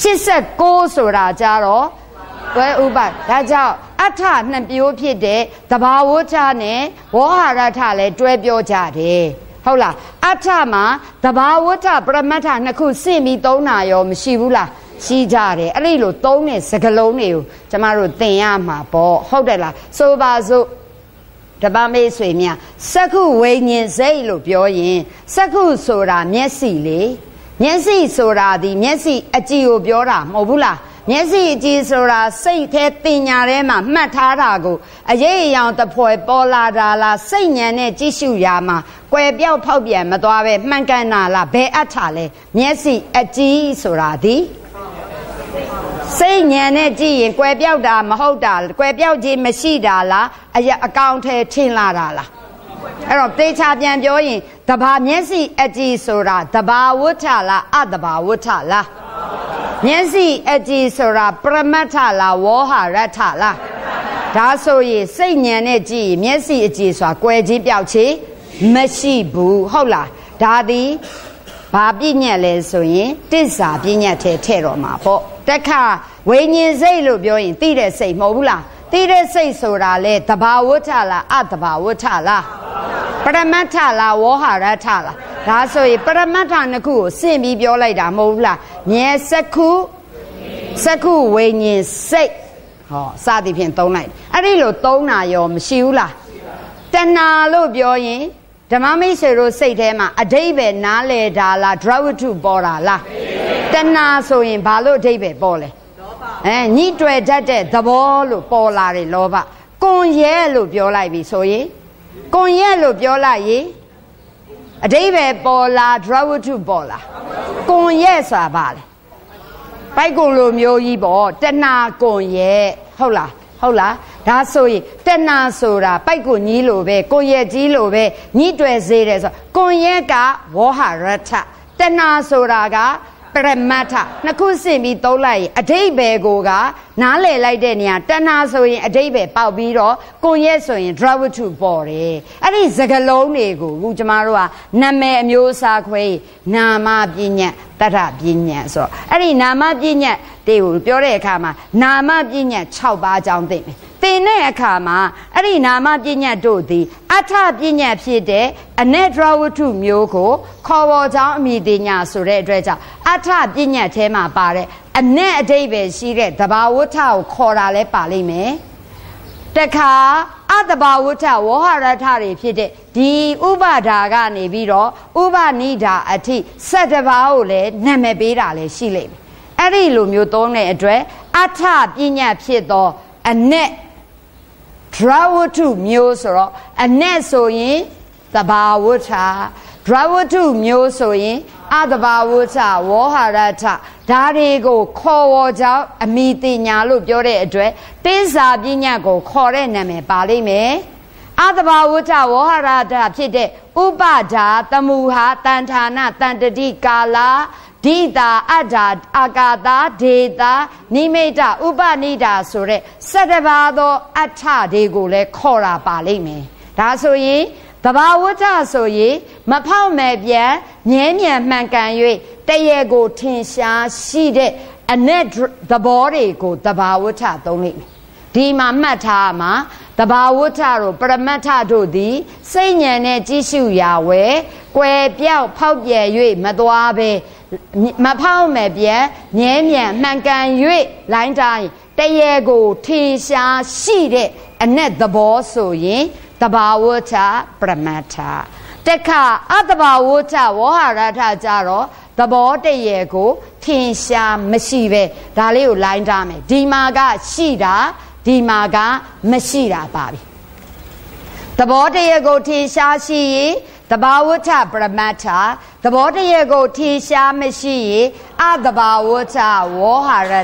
89ဆိုတာကြတော့ဝဲဥပဒါကြောင့်အထနှစ်မျိုးဖြစ်တဲ့သဘာဝချနဲ့ဝေါဟာရထလည်းတွဲပြောကြတယ်ဟုတ်လားအထမှာသဘာဝထပရမတ္ထနှစ်ခုစင့်ပြီးသုံးတာရောမရှိဘူးလားရှိကြတယ်အဲ့ဒီလိုသုံးတဲ့စကားလုံးတွေကိုကျမတို့သင်ရမှာပေါ့ဟုတ်တယ်လားဆိုပါစို့တပမေးဆွေမြစက္ခုဝိညာဉ်စိတ်လို့ပြောရင်စက္ခုဆိုတာမျက်စိလေမျက်စိဆိုတာဒီမျက်စိအကြည့်ကိုပြောတာမဟုတ်ဘူးလားမျက်စိအကြည့်ဆိုတာစိတ်แท้တင်ညာထဲမှာမှတ်ထားတာကိုအရေးအယောင်တစ်ဖွဲပေါ်လာတာလားစိတ်ဉာဏ်နဲ့ကြည့်ရှုရာမှာကွယ်ပြောက်ဖောက်ပြန်မသွားပဲမှန်ကန်တာလားဘယ်အထလဲမျက်စိအကြည့်ဆိုတာဒီစိတ်ဉာဏ်နဲ့ကြည့်ရင်ကွယ်ပြောက်တာမဟုတ်တာကွယ်ပြောက်ခြင်းမရှိတာလားအကောင်ထဲထင်လာတာလားအဲ့တော့တေချာပြန်ပြောရင်တဘာမျက်စိအကြည့်ဆိုတာတဘာဝဋ္ဌလားအတဘာဝဋ္ဌလားမျက်စိအကြည့်ဆိုတာပရမတ္ထလားဝေါဟာရထလားဒါဆိုရင်စိတ်ဉာဏ်နဲ့ကြည့်ရင်မျက်စိအကြည့်ဆိုတာကွယ်ခြင်းပြောက်ခြင်းမရှိဘူးဟုတ်လားဒါသည်ဘာပြည့်ညက်လဲဆိုရင်တစ္ဆာပြည့်ညက်ထဲထည့်တော့မှာပေါ့တခါဝိညာဉ်စိတ်လို့ပြောရင်သိတဲ့စိတ်မဟုတ်ဘူးလားသိတဲ့စိတ်ဆိုတာလေတဘာဝဋ္ဌလားအတဘာဝဋ္ဌလားပရမတ္ထလားဝေါဟာရထလားဒါဆိုရင်ပရမတ္ထနှစ်ခုကိုစင့်ပြီးပြောလိုက်တာမဟုတ်ဘူးလားမြဲစက္ခုဝိညာဉ်စိတ်ဟောစသည်ဖြင့်သုံးလိုက်အဲ့ဒီလိုသုံးတာရောမရှိဘူးလားတဏှာလို့ပြောရင်ဓမ္မမိတ်ဆွေတို့စိတ်ထဲမှာအဓိပ္ပာယ်နားလေတာလားဒရဝတ္ထုပေါ်တာလားတဏှာဆိုရင်ဘာလို့အဓိပ္ပာယ်ပေါ်လဲညှိတွယ်တတ်တဲ့သဘောလို့ပေါ်လာတယ်လောဘကွန်ရဲလို့ပြောလိုက်ပြီဆိုရင်ကွန်ရဲလို့ပြောလိုက်ရင်အဓိပ္ပာယ်ပေါ်လာဒရဝတ္ထုပေါ်လာကွန်ရဲဆိုတာဘာလဲပိုက်ကွန်လိုမျိုးကြီးပေါ့တဏှာကွန်ရဲဟုတ်လားဒါဆိုရင်တဏှာဆိုတာပိုက်ကွန်ကြီးလိုပဲကွန်ရဲကြီးလိုပဲညှိတွယ်စေတယ်ဆိုကွန်ရဲကဝေါဟာရထတဏှာဆိုတာကပရမတ္ထနှစ်ခုစင်ပြီးသုံးလိုက်ရင်အဓိပ္ပာယ်ကိုကနားလည်လိုက်တဲ့နေရာတဏှာဆိုရင်အဓိပ္ပာယ်ပေါက်ပြီးတော့ကိုရဲဆိုရင် ဒရဝတ္ထုပေါ်တယ်အဲ့ဒီစကားလုံးတွေကိုအခုကျမတို့ကနာမည်အမျိုးအစားခွဲနာမပညာတတ္ထပညာဆိုတော့အဲ့ဒီနာမပညာတွေကိုပြောတဲ့အခါမှာနာမပညာ6ပါးအကြောင်းသိမယ်သင်တဲ့အခါမှာအဲ့ဒီနာမပညာတို့သည်အထပညာဖြစ်တဲ့အနက်ဒရဝတ္ထုမျိုးကိုခေါ်ပေါ်ကြောင်းအမိတင်ညာဆိုတဲ့အတွက်ကြောင့်အထပညာထဲမှာပါတဲ့အနက်အဓိပ္ပာယ်ရှိတဲ့သဘာဝဋ္ဌကိုခေါ်တာလဲပါလိမ့်မယ်တခါအတဘာဝဋ္ဌဝေါဟာရထတွေဖြစ်တဲ့ဒီဥပါဒါကနေပြီးတော့ဥပနိဒါအထိ7ပါးကိုလည်းနာမည်ပေးတာလည်းရှိလိမ့်မယ်အဲ့ဒီလိုမျိုးသုံးတဲ့အတွက်အထပညာဖြစ်သောအနက်ဒရဝတ္ထုမျိုးဆိုတော့အနက်ဆိုရင်သဘာဝဋ္ဌဒရဝတ္ထုမျိုးဆိုရင်အတဘာဝဋ္ဌဝေါဟာရထဒါတွေကိုခေါ်ဝေါ်ကြောင်းအမိတင်ညာလို့ပြောတဲ့အတွက်တင်းစာပညာကိုခေါ်တဲ့နာမည်ပါလိမ့်မယ်အတဘာဝဋ္ဌဝေါဟာရထဖြစ်တဲ့ဥပဒါတမူဟာတန်ဌာနတန်တတိကာလာဒိတာအတ္တာအာကာတာဒေတာနိမိတဥပနိဒာဆိုတဲ့7ပါးသောအဋ္ဌတွေကိုလည်းခေါ်တာပါလိမ့်မယ်ဒါဆိုရင်သဘာဝဋ္ဌဆိုရင်မဖောက်မဲ့ပြန်မြဲမြံမှန်ကန်၍တရေကိုထင်ရှားရှိတဲ့အနက်သဘောတွေကိုသဘာဝဋ္ဌသုံးလိမ့်မယ်ဒီမှာမှတ်ထားမှာသဘာဝဋ္ဌတို့ပရမတ္ထတို့သည်စိတ်ဉာဏ်နဲ့ကြည့်ရှုရာဝဲကွယ်ပြောက်ဖောက်ပြန်၍မသွားပဲမဖောက်မဲ့ပြန်မြဲမြံမှန်ကန်၍လိုင်းတိုင်းတရေကိုထင်ရှားရှိတဲ့အနက်သဘောဆိုရင်သဘာဝဋ္ဌပရမတ္ထတခါအတဘာဝဋ္ဌဝေါဟာရထကြတော့သဘောတရေကိုထင်ရှားမရှိပဲဒါလေးကိုလိုင်းထားမယ်ဒီမှာကရှိတာဒီမှာကမရှိတာပါပြီသဘောတရေကိုထင်ရှားရှိရင်သဘာဝဋ္ဌပရမတ္ထသဘောတရေကိုထင်ရှားမရှိရင်အတဘာဝဋ္ဌဝေါဟာရထ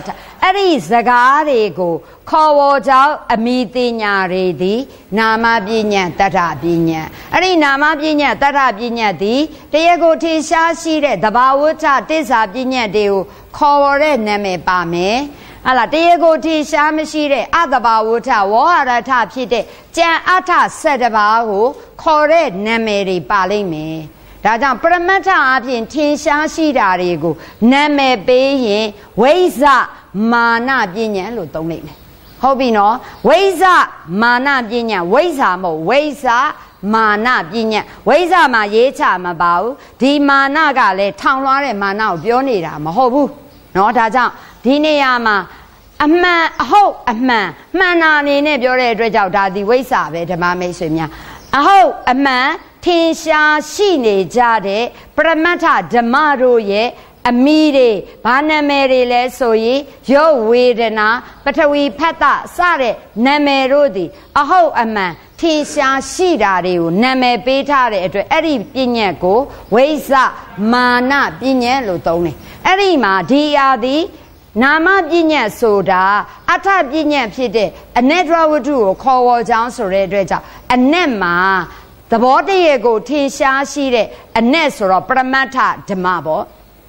Eri Zagarego, Kawajao, Amitinya Redi, Nama Binya, Tata Binya. Eri Nama Binya, Tata Binya di, Diego Tisha Sire, the Bawuta, Tisa Binya deu, Kaware Neme Bame. Ala Diego Tisha Mashire, Other Bawuta, Water Tapite, Jan Ata said about Kore Nemeri Balime. Dajan Pramata Abin Tisha Shidarigo, Neme Bayin, Weza. Mana binya lo tông này, hobby nó, Weza mana binya, Weza mo, Weza mana binya, Weza mà dễ trả mà bảo, thì mana cả lệ thang loa này mana biểu này là mà hobu, nó đã chăng, thì này mà amma hậu amma mana này này biểu này rồi chào đã thì Weza về thì mà mấy chuyện nha, hậu amma thiên sa si này ra đấy, Pramata Damaro ye. Amire, Banamere le soyi, yo wedena, Patawi pata, sare, Namerodi, aho ama, Tisha shidariu, Name betare, Eri Pineco, Weza, Mana, Pine Lutone. Erima, Diadi, Nama Pine soda, Ata Pine pide, a nedra would do, call down so red, a nema, the body go Tisha shide, a nesor, Pramata, Demabo.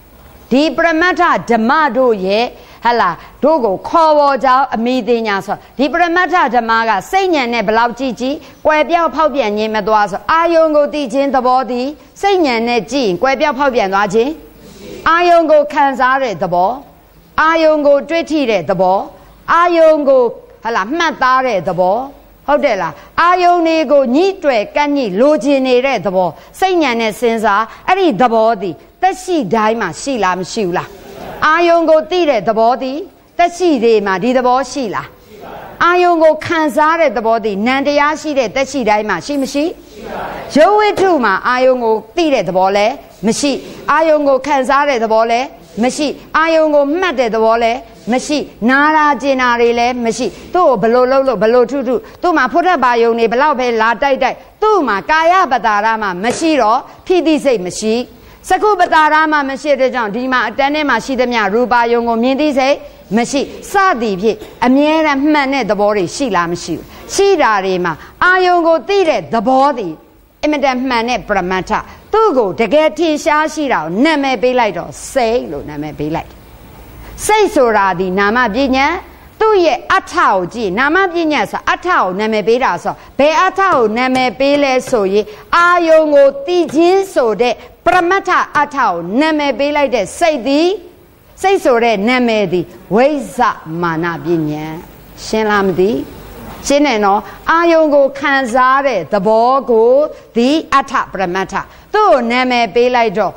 Di Pramata Damado ye, Hala, Dogo, Kawaja, a meeting answer. Di Pramata Damaga, Sayan Neblau Gigi, Quabia Pobian Yemadwas, Ayongo teaching the body, Sayan Neji, Quabia Pobian Raji, Ayongo Kanzare the ball, Ayongo Dretire the ball, Ayongo Hala Matare the ball. Hodela, Ayonego, Nitre, Cani, Lugine the ball, Sayan Senza, Ari the body. That she die ma Sheila Shula. Ayongo tire the body, that she de ma di the ball Sheila. Ayongo Kanzare the body, Nandayashi that she die ma she mashi. Joey too ma Ayongo tire the ball, mashi. Ayongo Kanzare the ball, mashi. Ayongo mate the wall, mashi. Nara Genare, mashi. Tu below tutu. Tu ma put a bayoni below la die. Tu ma Kaya Badarama, mashiro, PD say mashi. Sakubatarama Machine John, Dima, Danema, Shidamia, Ruba, Yongo, Mindi say, Mashi, Sadi, a mere man the body, Sheila Mashi, Shida Rima, Ayongo Tire, the body, Imidam Manet Pramata, Tugo, the get Tisha Shira, Name be light or say, Lo Name be light. Say so radi, Nama Binya. Tu ye atao ji nama binya sa atao name be da so be atao name be le so ye ayongo ti jin so de pramata atao name be like de sai di sai so de name di Weza mana binya shin la ma di shin ne no ayongo khan sa de thabo ko di atha pramata tu name be like do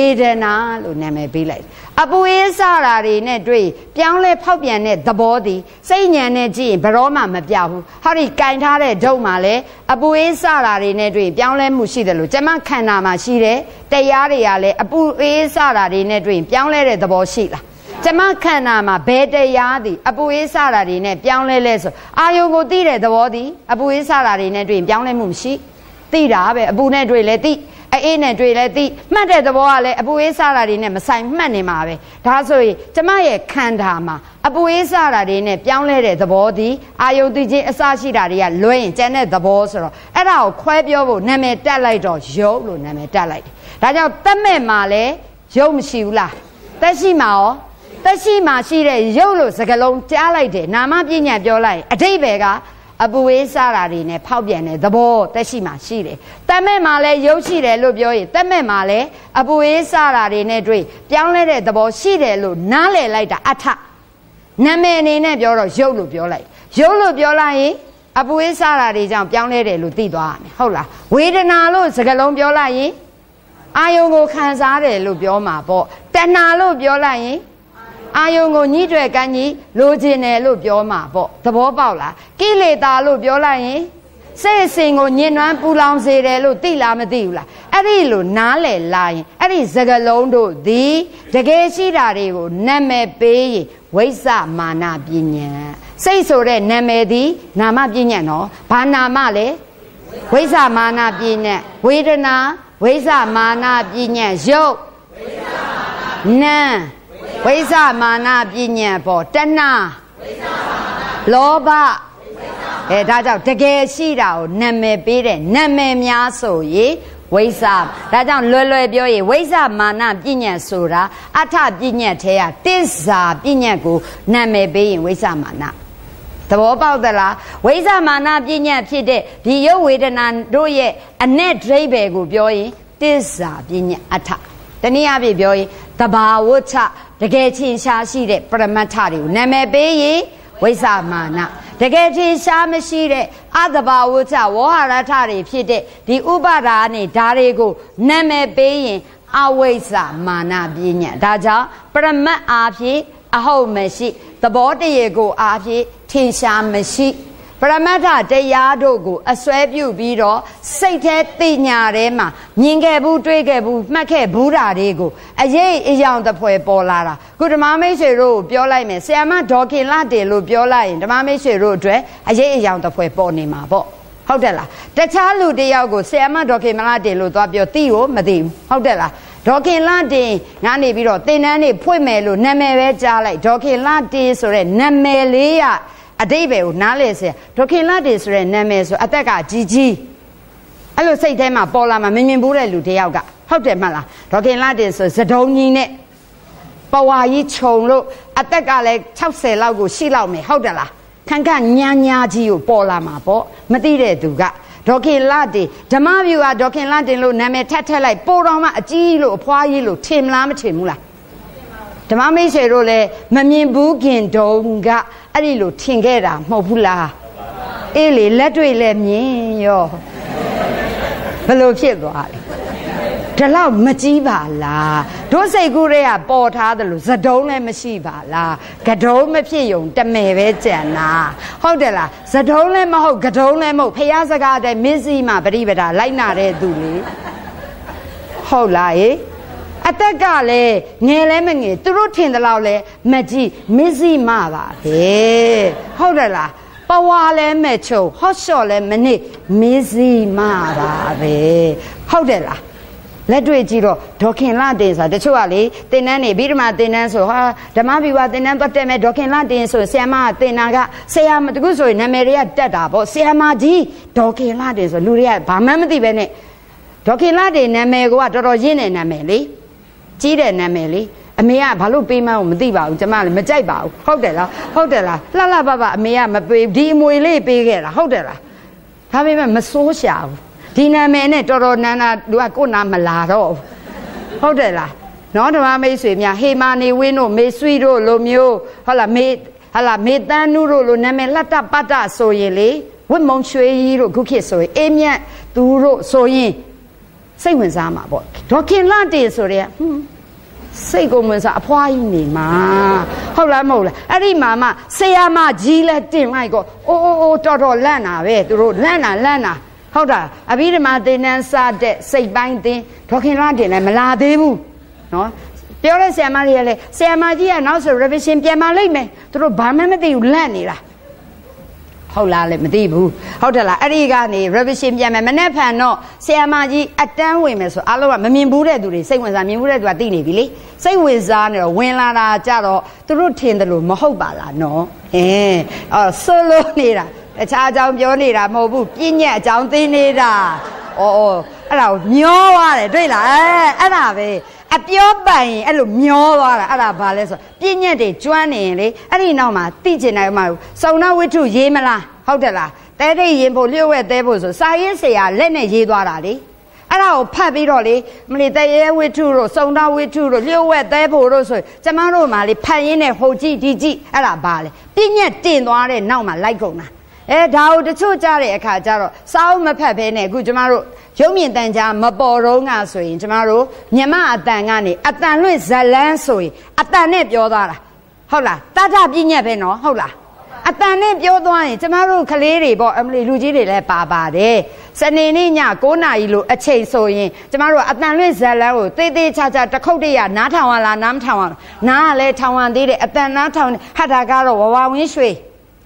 Vedana lo name be like Abu Sarari ne dwe, Pianle Popian net the body, Sayan ne G, Baroma Mabiahu, Harry Kaintare Domale, Abu Sarari ne dwe, Pianle Mushidelu, Jama Kanama Shire, Tayariale, Abu Sarari ne dwe, Pianle the Boshila. Jama Kanama, Bede Yadi, Abu Sarari ne, Pianle Leso, Ayogo dire the body, Abu Sarari ne dwe, Pianle Mumshi, Tira, Abu ne dwe leti. In a drillety, Mother the wall, Abu Sara in a sign many mare. Tasoi, Tamaya Kandama, Abu Sara in a pianle the body, Ayo DJ Asashidaria, Loin, Janet the Bossero, and our Quabio, Name Dalite or Joe, Name Dalite. That out Tame Male, Joe Shula. Tashimao, Tashima Shire, Yolo, Sagalon, Dalite, Nama Pina Jola, a day beggar. Abu Sara in a Paubian, the ball, Tashima Shire. Tame Male, Yoshire, Lubio, Tame Male, Abu Sara in a dre, Pianle, the ball, Shire, Lu, Nale like the attack. Name in a Bioro, Jolo Biolai. Jolo Biolai, Abu Sara is on Pianle, Lutido, Hola. Wait an alo, Sagalon Biolai. Ayongo Kanzare, Lubioma, Bo, Tanalo Biolai. Ayongo Nidre Gani, Lugine Lubioma, Bo, the Bobaula, Kile da Lubiolai, say sing on Yenan Pulam Zere Lutila Medula, Arilu Nale Line, Ari Zagalondo, the Gashi Dario, Neme Bay, Weza Mana Binya. Say so re Neme di, Nama Binyano, Panamale, Weza Mana Binya, Wedana, Weza Mana Binya, Jo, Na. ဝိဇ္ဇမာနပညာပေါ်တဏှာလောဘဒါကြောင့်တကယ်ရှိတာကိုနာမည်ပေးတဲ့နာမည်များဆိုရင်ဝိဇ္ဇဒါကြောင့်လွယ်လွယ်ပြောရင်ဝိဇ္ဇမာနပညာဆိုတာအထပညာထဲကတစ္ဆာပညာကိုနာမည်ပေးရင်ဝိဇ္ဇမာနသဘောပေါက်သလားဝိဇ္ဇမာနပညာဖြစ်တဲ့ဒီရုပ်ဝေဒနာတို့ရဲ့အ내ဒိဋ္ဌိကိုပြောရင်တစ္ဆာပညာအထတနည်းအားဖြင့်ပြောရင်တဘာဝချတကယ်ချင်းရှားရှိတဲ့ပရမတ္ထတွေကိုနာမည်ပေးရင်ဝိဇ္ဇမာနတကယ်ချင်းရှားမရှိတဲ့အတဘာဝချဝေါဟာရထတွေဖြစ်တဲ့ဒီဥပါဒါနဲ့ဓာတွေကိုနာမည်ပေးရင်အဝိဇ္ဇမာနပညာဒါကြောင့်ပရမတ်အားဖြင့်အဟုတ်မရှိသဘောတရေကိုအားဖြင့်ထင်ရှားမရှိပရမတ္ထတရားတို့ကိုအစွဲပြုပြီးတော့စိတ်แท้သိညာထဲမှာမြင်ခဲ့ဘူးတွေးခဲ့ဘူးမှတ်ခဲ့ဘူးတာတွေကိုအရေးအယောင်တဖွဲပေါ်လာတာခုဓမ္မမိတ်ဆွေတို့ပြောလိုက်မယ်ဆရာမဒေါခင်လတေလို့ပြောလိုက်ရင်ဓမ္မမိတ်ဆွေတို့အတွက်အရေးအယောင်တဖွဲပေါ်နေမှာပေါ့ဟုတ်တယ်လားတခြားလူတယောက်ကိုဆရာမဒေါခင်မလတေလို့သွားပြောသိကိုမသိဘူးဟုတ်တယ်လားဒေါခင်လတင်ငါနေပြီးတော့သင်တန်းနေဖွင့်မယ်လို့နာမည်ပဲကြားလိုက်ဒေါခင်လတင်ဆိုတဲ့နာမည်လေးရအတိတ်ပဲကိုနားလဲဆရာဒေါခင်လတင်ဆိုတဲ့နာမည်ဆိုအသက်ကကြီးအဲ့လိုစိတ်ထဲမှာပေါ်လာမှမမြင်ဘူးတဲ့လူတယောက်ကဟုတ်တယ်မလားဒေါခင်လတင်ဆိုစတုံးကြီးနဲ့ပဝါကြီးခြုံလို့အသက်ကလည်း60လောက်ကိုရှိလောက်မယ်ဟုတ်တယ်လားခန့်ခန့်ညာညာကြီးကိုပေါ်လာမှာပေါ့မသိတဲ့သူကဒေါခင်လတင်ဓမ္မဗျူဟာဒေါခင်လတင်လို့နာမည်ထပ်လိုက်ပိုးတော်မှအကြီးလို့အဖွားကြီးလို့ထင်မလားမထင်ဘူးလားဓမ္မမိတ်ဆွေတို့လည်းမမြင်ဘူးခင်တုံးကအဲ့ဒီလိုထင်ခဲ့တာမဟုတ်ဘူးလားအေးလေလက်တွေ့လည်းမြင်ရောဘယ်လိုဖြစ်သွားလဲဒီလောက်မကြီးပါလားတို့စိတ်ကူးတွေကပေါ်ထားတယ်လို့ဇဒုံးလည်းမရှိပါလားကဒုံးမဖြစ်ယုံတမယ်ပဲကြံတာဟုတ်တယ်လားဇဒုံးလည်းမဟုတ်ကဒုံးလည်းမဟုတ်ဖျားစကားတဲ့မစ္စည်းမပရိပဒါလိုက်နာတဲ့သူလေဟုတ်လားဟေးအတက်ကလည်းငယ်လဲမငယ်သူတို့ထင်တယ်လို့လဲမကြည့်မစ္စည်းမပါပဲဟုတ်တယ်လားပဝါလဲမဲ့ချုံဟော့ရှော့လဲမနစ်မစ္စည်းမပါပဲဟုတ်တယ်လားလက်တွေ့ကြည့်တော့ဒေါခင်လတင်ဆိုတာတချို့ကလေသင်တန်းနေပြီးဓမ္မသင်တန်းဆိုဟာဓမ္မဘီဝသင်တန်းသွားတက်မဲ့ဒေါခင်လတင်ဆိုဆရာမကသင်တာကဆရာမတခုဆိုရင်နာမည်တွေကတက်တာပေါ့ဆရာမကြီးဒေါခင်လတင်ဆိုလူတွေကဘာမှမသိပဲနဲ့ဒေါခင်လတင်နာမည်ကတော်တော်ရင်းတဲ့နာမည်လေကြီးတဲ့နာမည်လေအမေကဘာလို့ပေးမှန်းကိုမသိပါဘူးကျမလည်းမကြိုက်ပါဘူးဟုတ်တယ်လားဟုတ်တယ်လားလှလှပပအမေကမပေးဒီအမွေလေးပေးခဲ့တာဟုတ်တယ်လားဒါပေမဲ့မစိုးရှာဘူးဒီနာမည်နဲ့တော်တော်နာနာသူကကိုယ်နာမလာတော့ဟုတ်တယ်လားနော်ဓမ္မမိတ်ဆွေများဟေမာနေဝင်းတို့မေဆွီတို့လိုမျိုးဟုတ်လားမေတန်းနုတို့လိုနာမည်လှတပတ်တဆိုရင်လေဝတ်မုံရွှေကြီးတို့ခုခေတ်ဆိုရင်အေးမြတ်သူတို့ဆိုရင်စိတ်ဝင်စားမှာပေါ့ဒေါခင်လတင်ဆိုတဲ့စိတ်ကိုဝင်စားအဖွားကြီးနေမှာဟုတ်လားမဟုတ်လားအဲ့ဒီမှာမှဆရာမကြီးလဲတင်လိုက်ကောအိုးတော်တော်လန့်တာပဲသူတို့လန့်တာဟုတ်တာအဘိဓမ္မာသင်္นานစတဲ့စိတ်ပိုင်းသင်ဒေါခင်လတင်လည်းမလာသေးဘူးနော်ပြောတဲ့ဆရာမကြီးကလည်းဆရာမကြီးကနောက်ဆို revision ပြန်มาလိမ့်မယ်သူတို့ဘာမှမသိဘူးလန့်နေတာဟုတ်လားလည်းမသိဘူးဟုတ်တယ်လားအဲ့ဒီကနေ revision ပြန်မယ်မနေ့ဖန်တော့ဆရာမကြီးအတန်းဝင်မယ်ဆိုအားလုံးကမမြင်ဘူးတဲ့သူတွေစိတ်ဝင်စားမြင်ဘူးတဲ့သူကသိနေပြီလေစိတ်ဝင်စားနေတော့ဝင်လာတာကြတော့သူတို့ထင်တယ်လို့မဟုတ်ပါလားနော်ဆိုလို့နေတာအခြားအကြောင်းပြောနေတာမဟုတ်ဘူးပြည့်ညက်အကြောင်းသိနေတာအဲ့ဒါကိုမျောသွားတယ်တွေ့လားအဲ့ဒါပဲအပြောပိုင်ရင်အဲ့လိုမျောသွားတာအဲ့ဒါဘာလဲဆိုပြည့်ညက်တွေကျွမ်းနေရင်လေအဲ့ဒီနောက်မှာသိကျင်တယ်မှာစုံနာဝိထုရေးမလားဟုတ်တယ်လားတဲတိတ်ရင်ဖို့လျှို့ဝှက်သေးဖို့ဆိုစာရေးဆရာလက်နဲ့ရေးသွားတာလေအဲ့ဒါကိုဖတ်ပြီးတော့လေမလီတရေဝိထုတို့စုံနာဝိထုတို့လျှို့ဝှက်သေးဖို့တို့ဆိုကျမတို့မှလေဖတ်ရင်းနဲ့ဟိုကြည့်ဒီကြည့်အဲ့ဒါဘာလဲပြည့်ညက်တင်သွားတဲ့နောက်မှာလိုက်ကုန်တာဒါကိုတချို့ကြားတဲ့အခါကျတော့စာအုပ်မဖတ်ဘဲနဲ့အခုကျမတို့ရုပ်မြင်သံကြားမပေါ်တော့ငါဆိုရင်ကျမတို့မြမအတန်ကနေအတန်လွင့်ဇလန်းဆိုရင်အတန်နဲ့ပြောသွားတာဟုတ်လားတထပြည့်ညက်ပဲနော်ဟုတ်လားအတန်နဲ့ပြောသွားရင်ကျမတို့ကလေးတွေပေါ့အမလီလူကြီးတွေလည်းပါပါတယ်စနေနေ့ည9နာရီလို့အချိန်ဆိုရင်ကျမတို့အတန်လွင့်ဇလန်းကိုသေးသေးချာချာတစ်ခုတ်တည်းရနားထောင်ရလားနားမထောင်ရလားနားကလည်းထောင်ရသေးတယ်အတန်နားထောင်ဟတ်တာကတော့ဝဝဝင်းရွှေ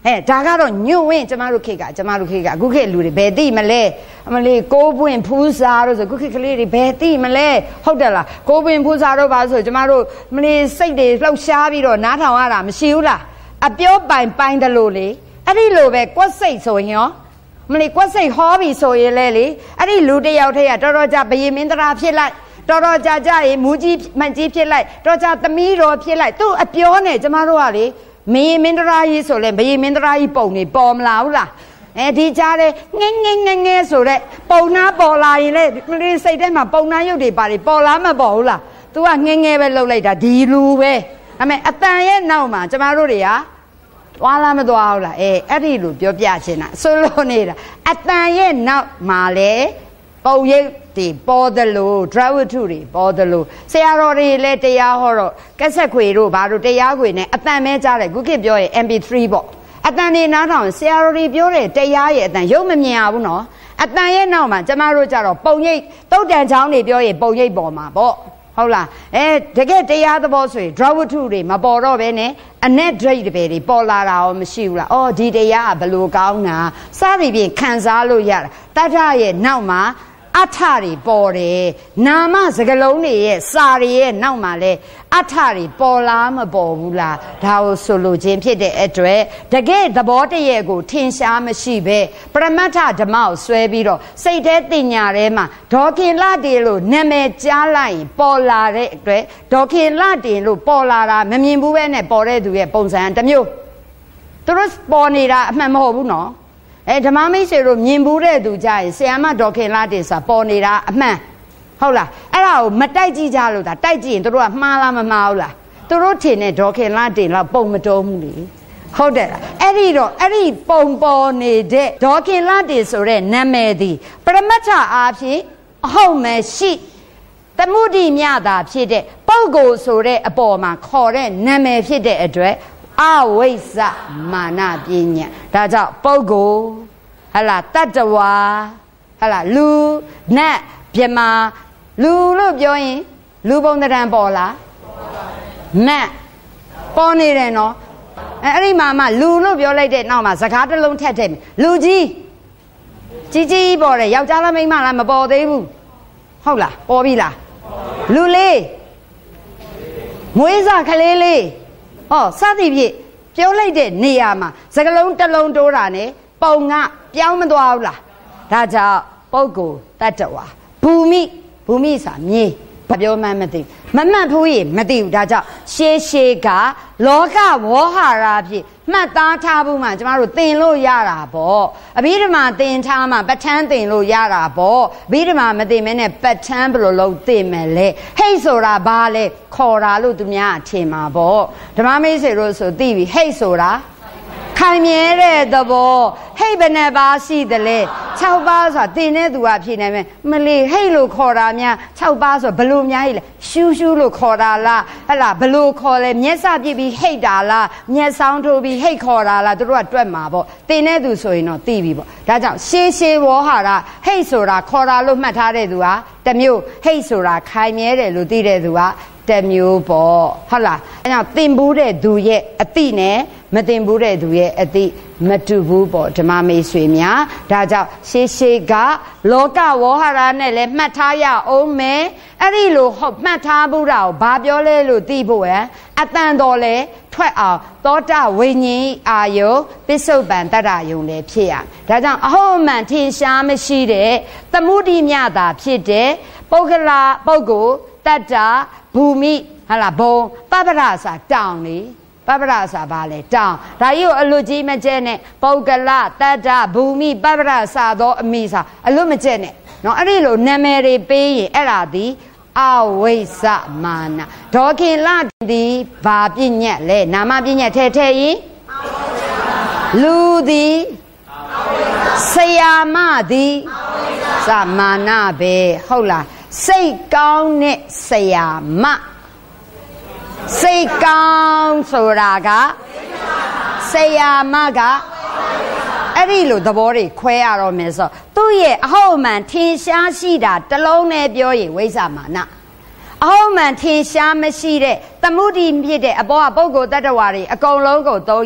ဒါကတော့ညွန့်ဝင်းကျမတို့ခေတ်ကအခုခေတ်လူတွေဘယ်သိမလဲအမလေးကိုးပွင့်ဖူးစာတို့ဆိုအခုခေတ်ကလေးတွေဘယ်သိမလဲဟုတ်တယ်လားကိုးပွင့်ဖူးစာတို့ပါဆိုကျမတို့မလေးစိတ်တွေလှောက်ရှားပြီးတော့နားထောင်ရတာမရှိဘူးလားအပြောပိုင်တယ်လို့လေအဲ့ဒီလိုပဲကွက်စိတ်ဆိုရင်ရောမလေးကွက်စိတ်ဟောပြီဆိုရင်လေအဲ့ဒီလူတယောက်တည်းကတော်တော်ကြာဘယင်မင်းတရာဖြစ်လိုက်တော်တော်ကြာရင်မူကြီးမန်ကြီးဖြစ်လိုက်တော်ကြာသမီးတော်ဖြစ်လိုက်သူ့အပြောနဲ့ကျမတို့ကလေမင်းမင်းတရာကြီးဆိုလဲဘယင်မင်းတရာကြီးပုံနေပေါ်မလာဘူးလားဒီကြားတဲ့ငငယ်ဆိုတဲ့ပုံနာပေါ်လာရင်လေမလေးစိတ်ထဲမှာပုံနာရုပ်တွေပါလေပေါ်လာမပေါ်ဘူးလား तू ကငငယ်ပဲလှုပ်လိုက်တာဒီလူပဲဒါပေမဲ့အတန်ရဲ့နောက်မှာကျမတို့တွေကသွားလားမသွားဘူးလားအဲ့ဒီလိုပြောပြချင်တာဆိုလို့နေတာအတန်ရဲ့နောက်မှာလေပုံရိပ်တွေပေါ်တယ်လို့ driver တွေပေါ်တယ်လို့ဆရာတော်တွေလည်းတရားဟောတော့ကက်ဆက်ခွေတို့ဘာတို့တရားခွေနဲ့အတန်မဲကြားတယ်ခုခေတ်ပြောရင် MP3 ပေါ့အတန်နေနားထောင်ဆရာတော်တွေပြောတယ်တရားရဲ့အတန်ရုပ်မမြင်ရဘူးနော်အတန်ရဲ့နောက်မှာကျမတို့ကြတော့ပုံရိပ်တုတ်တန်ချောင်းတွေပြောရင်ပုံရိပ်ပေါ်မှာပေါ့ဟုတ်လားတကယ်တရားသဘောဆိုရင် driver တွေမပေါ်တော့ဘဲနဲ့အနက်ဒရိတ်တွေပေါ်လာတာရောမရှိဘူးလားဒီတရားကဘလို့ကောင်းတာစသည်ဖြင့်ခံစားလို့ရတာတထရဲ့နောက်မှာအထတွေပေါ်တယ်နာမစကလုံးတွေရဲ့စာတွေရဲ့နောက်မှာလဲအထတွေပေါ်လားမပေါ်ဘူးလားဒါကိုဆိုလိုခြင်းဖြစ်တဲ့အတွက်တကယ်သဘောတည်းကိုထင်ရှားမရှိပဲပရမတ္ထဓမ္မကိုဆွဲပြီးတော့စိတ်ထဲတင်ညာထဲမှာဒေါခင်လတင်လို့နာမည်ကြားလိုက်ရင်ပေါ်လာတဲ့အတွက်ဒေါခင်လတင်လို့ပေါ်လာတာမမြင်ဘူးပဲနဲ့ပေါ်တဲ့သူရဲ့ပုံစံတစ်မျိုးသူတို့ပေါ်နေတာအမှန်မဟုတ်ဘူးနော်ဓမ္မမိတ်ဆွေတို့မြင်ဘူးတဲ့သူကြရင်ဆရာမဒေါခင်လာတင်ဆိုတာပေါ်နေတာအမှန်ဟုတ်လားအဲ့ဒါကိုမတိုက်ကြည့်ကြလို့ဒါတိုက်ကြည့်ရင်တို့ကမှားလားမမှားဘူးလားတို့ထင်တဲ့ဒေါခင်လာတင်လောက်ပုံမတုံးဘူးလေဟုတ်တယ်လားအဲ့ဒီပုံပေါ်နေတဲ့ဒေါခင်လာတင်ဆိုတဲ့နာမည်ဒီပရမတ္ထအားဖြင့်အဟုတ်မရှိသမုဒိမြတာဖြစ်တဲ့ပုဂ္ဂိုလ်ဆိုတဲ့အပေါ်မှာခေါ်တဲ့နာမည်ဖြစ်တဲ့အတွက်အဝိဇ္ဇမာနပညာဒါကြောင့်ပုဂ္ဂိုလ်ဟလာတတ္တဝါဟလာလူနတ်မြမလူလို့ပြောရင်လူပုံတံပေါ်လားနတ်ပေါ်နေတယ်နော်အဲ့ဒီမှာလူလို့ပြောလိုက်တဲ့နောက်မှာစကားတစ်လုံးထက်ထည့်လူကြီးပေါ်တယ်ယောက်ျားလားမိန်းမလားမပေါ်သေးဘူးဟုတ်လားပေါ်ပြီလားလူလေးမွေးစားကလေးလေးစသည်ဖြင့်ပြောလိုက်တဲ့နေရာမှာစကလုံးတစ်လုံးတိုးတာနဲ့ပုံကပြောင်းမသွားဘူးလားဒါကြောင့်ပုဂ္ဂိုလ်တတ္တဝါဘူမိဆိုတာမြေဘာပြောမှမသိမမှတ်ဘူးရင်မသိဘူးဒါကြောင့်ရှေးကလောကဝေါဟာရဖြစ်မှတ်သားထားဖို့မှကျမတို့သင်လို့ရတာပေါ့အဘိဓမ္မာသင်ထားမှပဋ္ဌာန်းသင်လို့ရတာပေါ့အဘိဓမ္မာမသင်မဲနဲ့ပဋ္ဌာန်းဘယ်လိုလုပ်သင်မယ်လဲဟိတ်ဆိုတာဘာလဲခေါ်တာလို့သူများအထင်မှာပေါ့ဓမ္မမိတ်ဆွေတို့ဆိုသိပြီဟိတ်ဆိုတာခိုင်မြဲတဲ့သဘောဟိတ်ဘယ်နှပါရှိတယ်လဲ6ပါးဆိုတာသင်တဲ့သူကဖြေနိုင်မယ်မလီဟိတ်လို့ခေါ်တာများ6ပါးဆိုဘလို့များဟိတ်လဲရှူးလို့ခေါ်တာလားဟဲ့လားဘလို့ခေါ်လဲမျက်စပြစ်ပြီးဟိတ်တာလားမျက်စောင်းထိုးပြီးဟိတ်ခေါ်တာလားတို့ကတွက်မှာပေါ့သင်တဲ့သူဆိုရင်တော့သိပြီပေါ့ဒါကြောင့်ရှေးဝေါဟာရဟိတ်ဆိုတာခေါ်တာလို့မှတ်ထားတဲ့သူကတစ်မျိုးဟိတ်ဆိုတာခိုင်မြဲတယ်လို့သိတဲ့သူကတစ်မျိုးပေါ့ဟုတ်လားအဲကြောင့်သင်ဘူးတဲ့သူရဲ့အတိနဲ့မတင်ဘူးတဲ့သူရဲ့အတိမတူဘူးပေါ့ဓမ္မမိတ်ဆွေများဒါကြောင့်ရှေးကလောကဝေါဟာရနဲ့လည်းမှတ်ထားရအောင်မယ်အဲ့ဒီလိုဟုတ်မှတ်ထားဘူးတာကိုဘာပြောလဲလို့သိဖို့အတန်တော်လဲထွက်အောင်သောတာဝိညာဉ်အာယုပစ္စုပန်တတ္တယုံလည်းဖြစ်ရဒါကြောင့်အဟုတ်အမှန်ထင်ရှားမရှိတဲ့သမုဒိမြတာဖြစ်တဲ့ပုဂ္ဂိုလ်တတ္တဘူမိဟလာဘုံပပ္ပရစာတောင်းလေပပ္ပရစာဘာလဲတောင်းဒါကြီးကိုအလွတ်ကြီးမကျဲနဲ့ပုဂ္ဂလတတ္တဘူမိပပ္ပရစာသောအမိစာအလွတ်မကျဲနဲ့နော်အဲ့ဒီလိုနာမည်တွေပေးရင်အဲ့ဒါဒီအဝိဇ္ဇမာနဒေါခင်လဒီဘာပညတ်လဲနာမပညတ်ထဲရင်လူသည်ဆရာမသည်မာနပဲဟုတ်လားစိတ်ကောင်းတဲ့ဆရာမစိတ်ကောင်းဆိုတာကဆရာမကအဲ့ဒီလိုသဘောတွေခွဲရတော့မယ်ဆိုသူ့ရဲ့အဟုတ်မှန်ထင်ရှားရှိတာတလုံးနဲ့ပြောရင်ဝိဇ္ဇာမာနအဟုတ်မှန်ထင်ရှားမရှိတဲ့သမုဒိဖြစ်တဲ့အပေါ်ကပုဂ္ဂိုလ်တ attva တွေအကုန်လုံးကိုသုံးရင်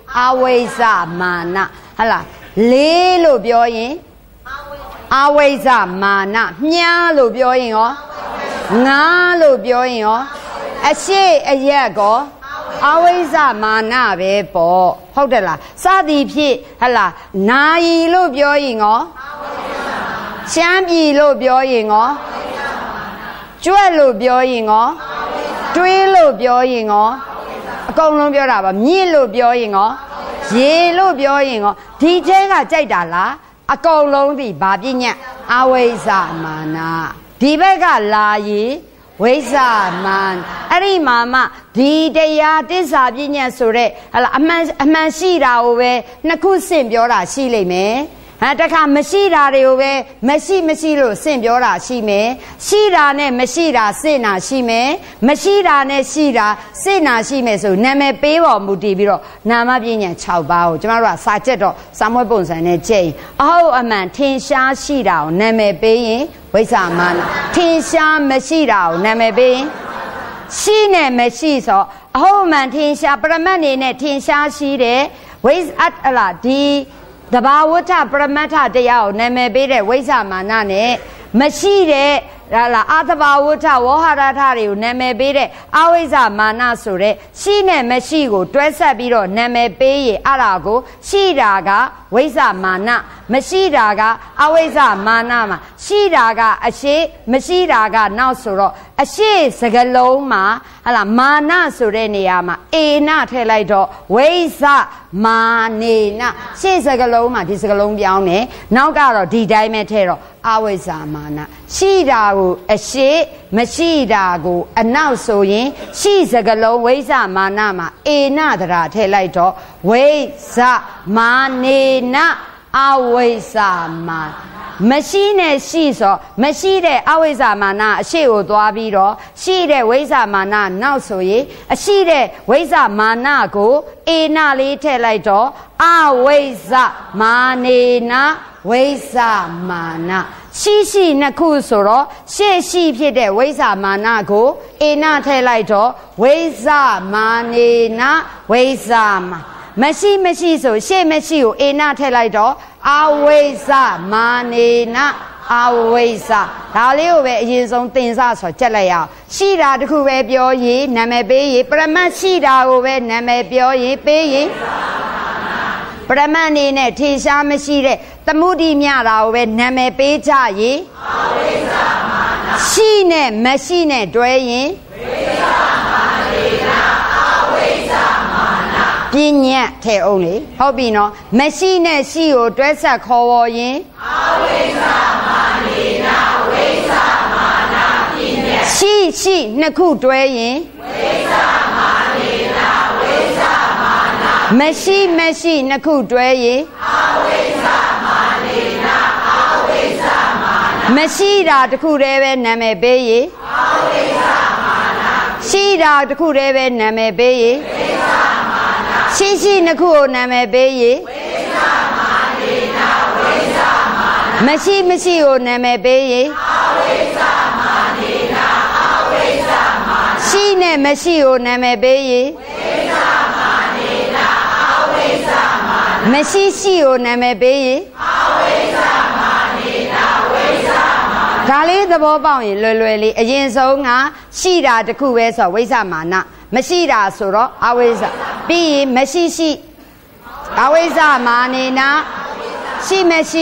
အဝိဇ္ဇမာနဟလားလေးလို့ပြောရင်အဝိဇ္ဇမာနမြားလို့ပြောရင်ရောငါလို့ပြောရင်ရောအရှိအရက်ကောအဝိဇ္ဇမာနပဲပေါ့ဟုတ်တယ်လားစသည်ဖြင့်ဟလားနာယီလို့ပြောရင်ရောရှမ်းပြည်လို့ပြောရင်ရောကျွတ်လို့ပြောရင်ရောတွေးလို့ပြောရင်ရောအကုန်လုံးပြောတာပါမြင့်လို့ပြောရင်ရောရေလို့ပြောရင်ရောဒီထဲကကြိုက်တာလားအကုန်လုံးဒီဘာပြညတ်အဝိဇ္ဇမာနဒီဘက်ကလာရင်ဝိဇ္ဇမာနအဲ့ဒီမှာမှဒီတရားတစ္ဆာပြညတ်ဆိုတဲ့ဟလာအမှန်ရှိတာကိုပဲနှစ်ခုဆင့်ပြောတာရှိလိမ့်မယ်တခါမရှိတာတွေကိုပဲမရှိလို့ဆင့်ပြောတာရှိမယ်ရှိတာနဲ့မရှိတာဆင့်တာရှိမယ်မရှိတာနဲ့ရှိတာဆင့်တာရှိမယ်ဆိုနာမည်ပေးပေါ်မူတည်ပြီးတော့နာမပြဉ္ညာ6ပါးကိုကျမတို့ကစာချက်တော့စာမွေးပုံစံနဲ့ကြည့်ရင်အဟုတ်အမှန်ထင်ရှားရှိတာကိုနာမည်ပေးရင်ဝိဇ္ဇာမာနထင်ရှားမရှိတာကိုနာမည်ပေးရင်ရှိနဲ့မရှိဆိုအဟုတ်အမှန်ထင်ရှားပရမတ်နေနဲ့ထင်ရှားရှိတဲ့ဝိဇ္ဇအလားဒီတဘာဝဋ္ဌပရမတ္ထတရားကိုနာမည်ပေးတဲ့ဝိဇ္ဇာမာနနဲ့မရှိတဲ့အာသဘာဝဋ္ဌဝေါဟာရထတွေကိုနာမည်ပေးတဲ့အဝိဇ္ဇာမာနဆိုတဲ့ရှိနဲ့မရှိကိုတွဲဆက်ပြီးတော့နာမည်ပေးရင်အဲ့ဒါကိုရှိတာကဝိဇ္ဇာမာနမရှိတာကအဝိဇ္ဇာမာနမှာရှိတာကအရှိမရှိတာကနောက်ဆိုတော့အရှိစကလုံးမှာဟလာမာနဆိုတဲ့နေရာမှာအေနထည့်လိုက်တော့ဝိဇ္ဇမာနေနရှေ့စကလုံးမှာဒီစကလုံးပြောင်းတယ်နောက်ကတော့ဒီတိုင်းပဲထည့်တော့အဝိဇ္ဇာမာနရှိတာကိုအရှိမရှိတာကိုအနောက်ဆိုရင်ရှိစကလုံးဝိဇ္ဇာမာနမှာအေနတရာထည့်လိုက်တော့ဝိဇ္ဇမာနေနအဝိဇ္ဇာမာမရှိနဲ့ရှိဆိုမရှိတဲ့အဝိဇ္ဇာမာနအရှိကိုသွားပြီးတော့ရှိတဲ့ဝိဇ္ဇာမာနနောက်ဆိုရင်အရှိတဲ့ဝိဇ္ဇာမာနကိုအေနလေးထည့်လိုက်တော့အဝိဇ္ဇမာနေနဝိဇ္ဇာမာနရှိနှစ်ခုဆိုတော့ရှိဖြစ်တဲ့ဝိဇ္ဇာမာနကိုအေနထည့်လိုက်တော့ဝိဇ္ဇာမာနေနဝိဇ္ဇာမာမရှိဆိုရှေ့မရှိကိုအေနထည့်လိုက်တော့အဝိဇ္ဇမာနေနအဝိဇ္ဇဒါလေးကိုပဲအရင်ဆုံးသင်စဆိုကြက်လိုက်ရအောင်ရှိတာတခုပဲပြောရင်နာမည်ပေးရင်ပရမတ်ရှိတာကိုပဲနာမည်ပြောရင်ပေးရင်ပရမတ်အနေနဲ့ထေရှားမရှိတဲ့သမုဒိမြတာကိုပဲနာမည်ပေးကြရင်အဝိဇ္ဇမာနရှိနဲ့မရှိနဲ့တွဲရင်ဝိဇ္ဇမာနေနအဝိဇ္ဇမာနပြဉ္ညတ်ထဲအောင်လေဟုတ်ပြီနော်မရှိနဲ့ရှိကိုတွဲဆက်ခေါ်ဝေါ်ရင်အဝိဇ္ဇမာနေနဝိဇ္ဇမာနပြဉ္ညတ်ရှိနှစ်ခုတွဲရင်ဝိဇ္ဇမာနေနဝိဇ္ဇမာနမရှိနှစ်ခုတွဲရင်အဝိဇ္ဇမာနေနအဝိဇ္ဇမာနမရှိတာတခုတည်းပဲနာမည်ပေးရင်အဝိဇ္ဇမာနရှိတာတခုတည်းပဲနာမည်ပေးရင်ဝိဇ္ဇမာနရှိနှစ်ခုကိုနာမည်ပေးရင်ဝိဇ္ဇမာနေနဝိဇ္ဇမာနမရှိကိုနာမည်ပေးရင်အဝိဇ္ဇမာနေနအဝိဇ္ဇမာနရှိနဲ့မရှိကိုနာမည်ပေးရင်ဝိဇ္ဇမာနေနအဝိဇ္ဇမာနမရှိကိုနာမည်ပေးရင်အဝိဇ္ဇမာနေနဝိဇ္ဇမာနဒါလေးသဘောပေါက်ရင်လွယ်လေးအရင်ဆုံးကရှိတာတခုပဲဆိုဝိဇ္ဇမာနမရှိတာဆိုတော့အဝိဇ္ဇပြီးရင်မရှိအဝိဇ္ဇမာနေနရှိမရှိ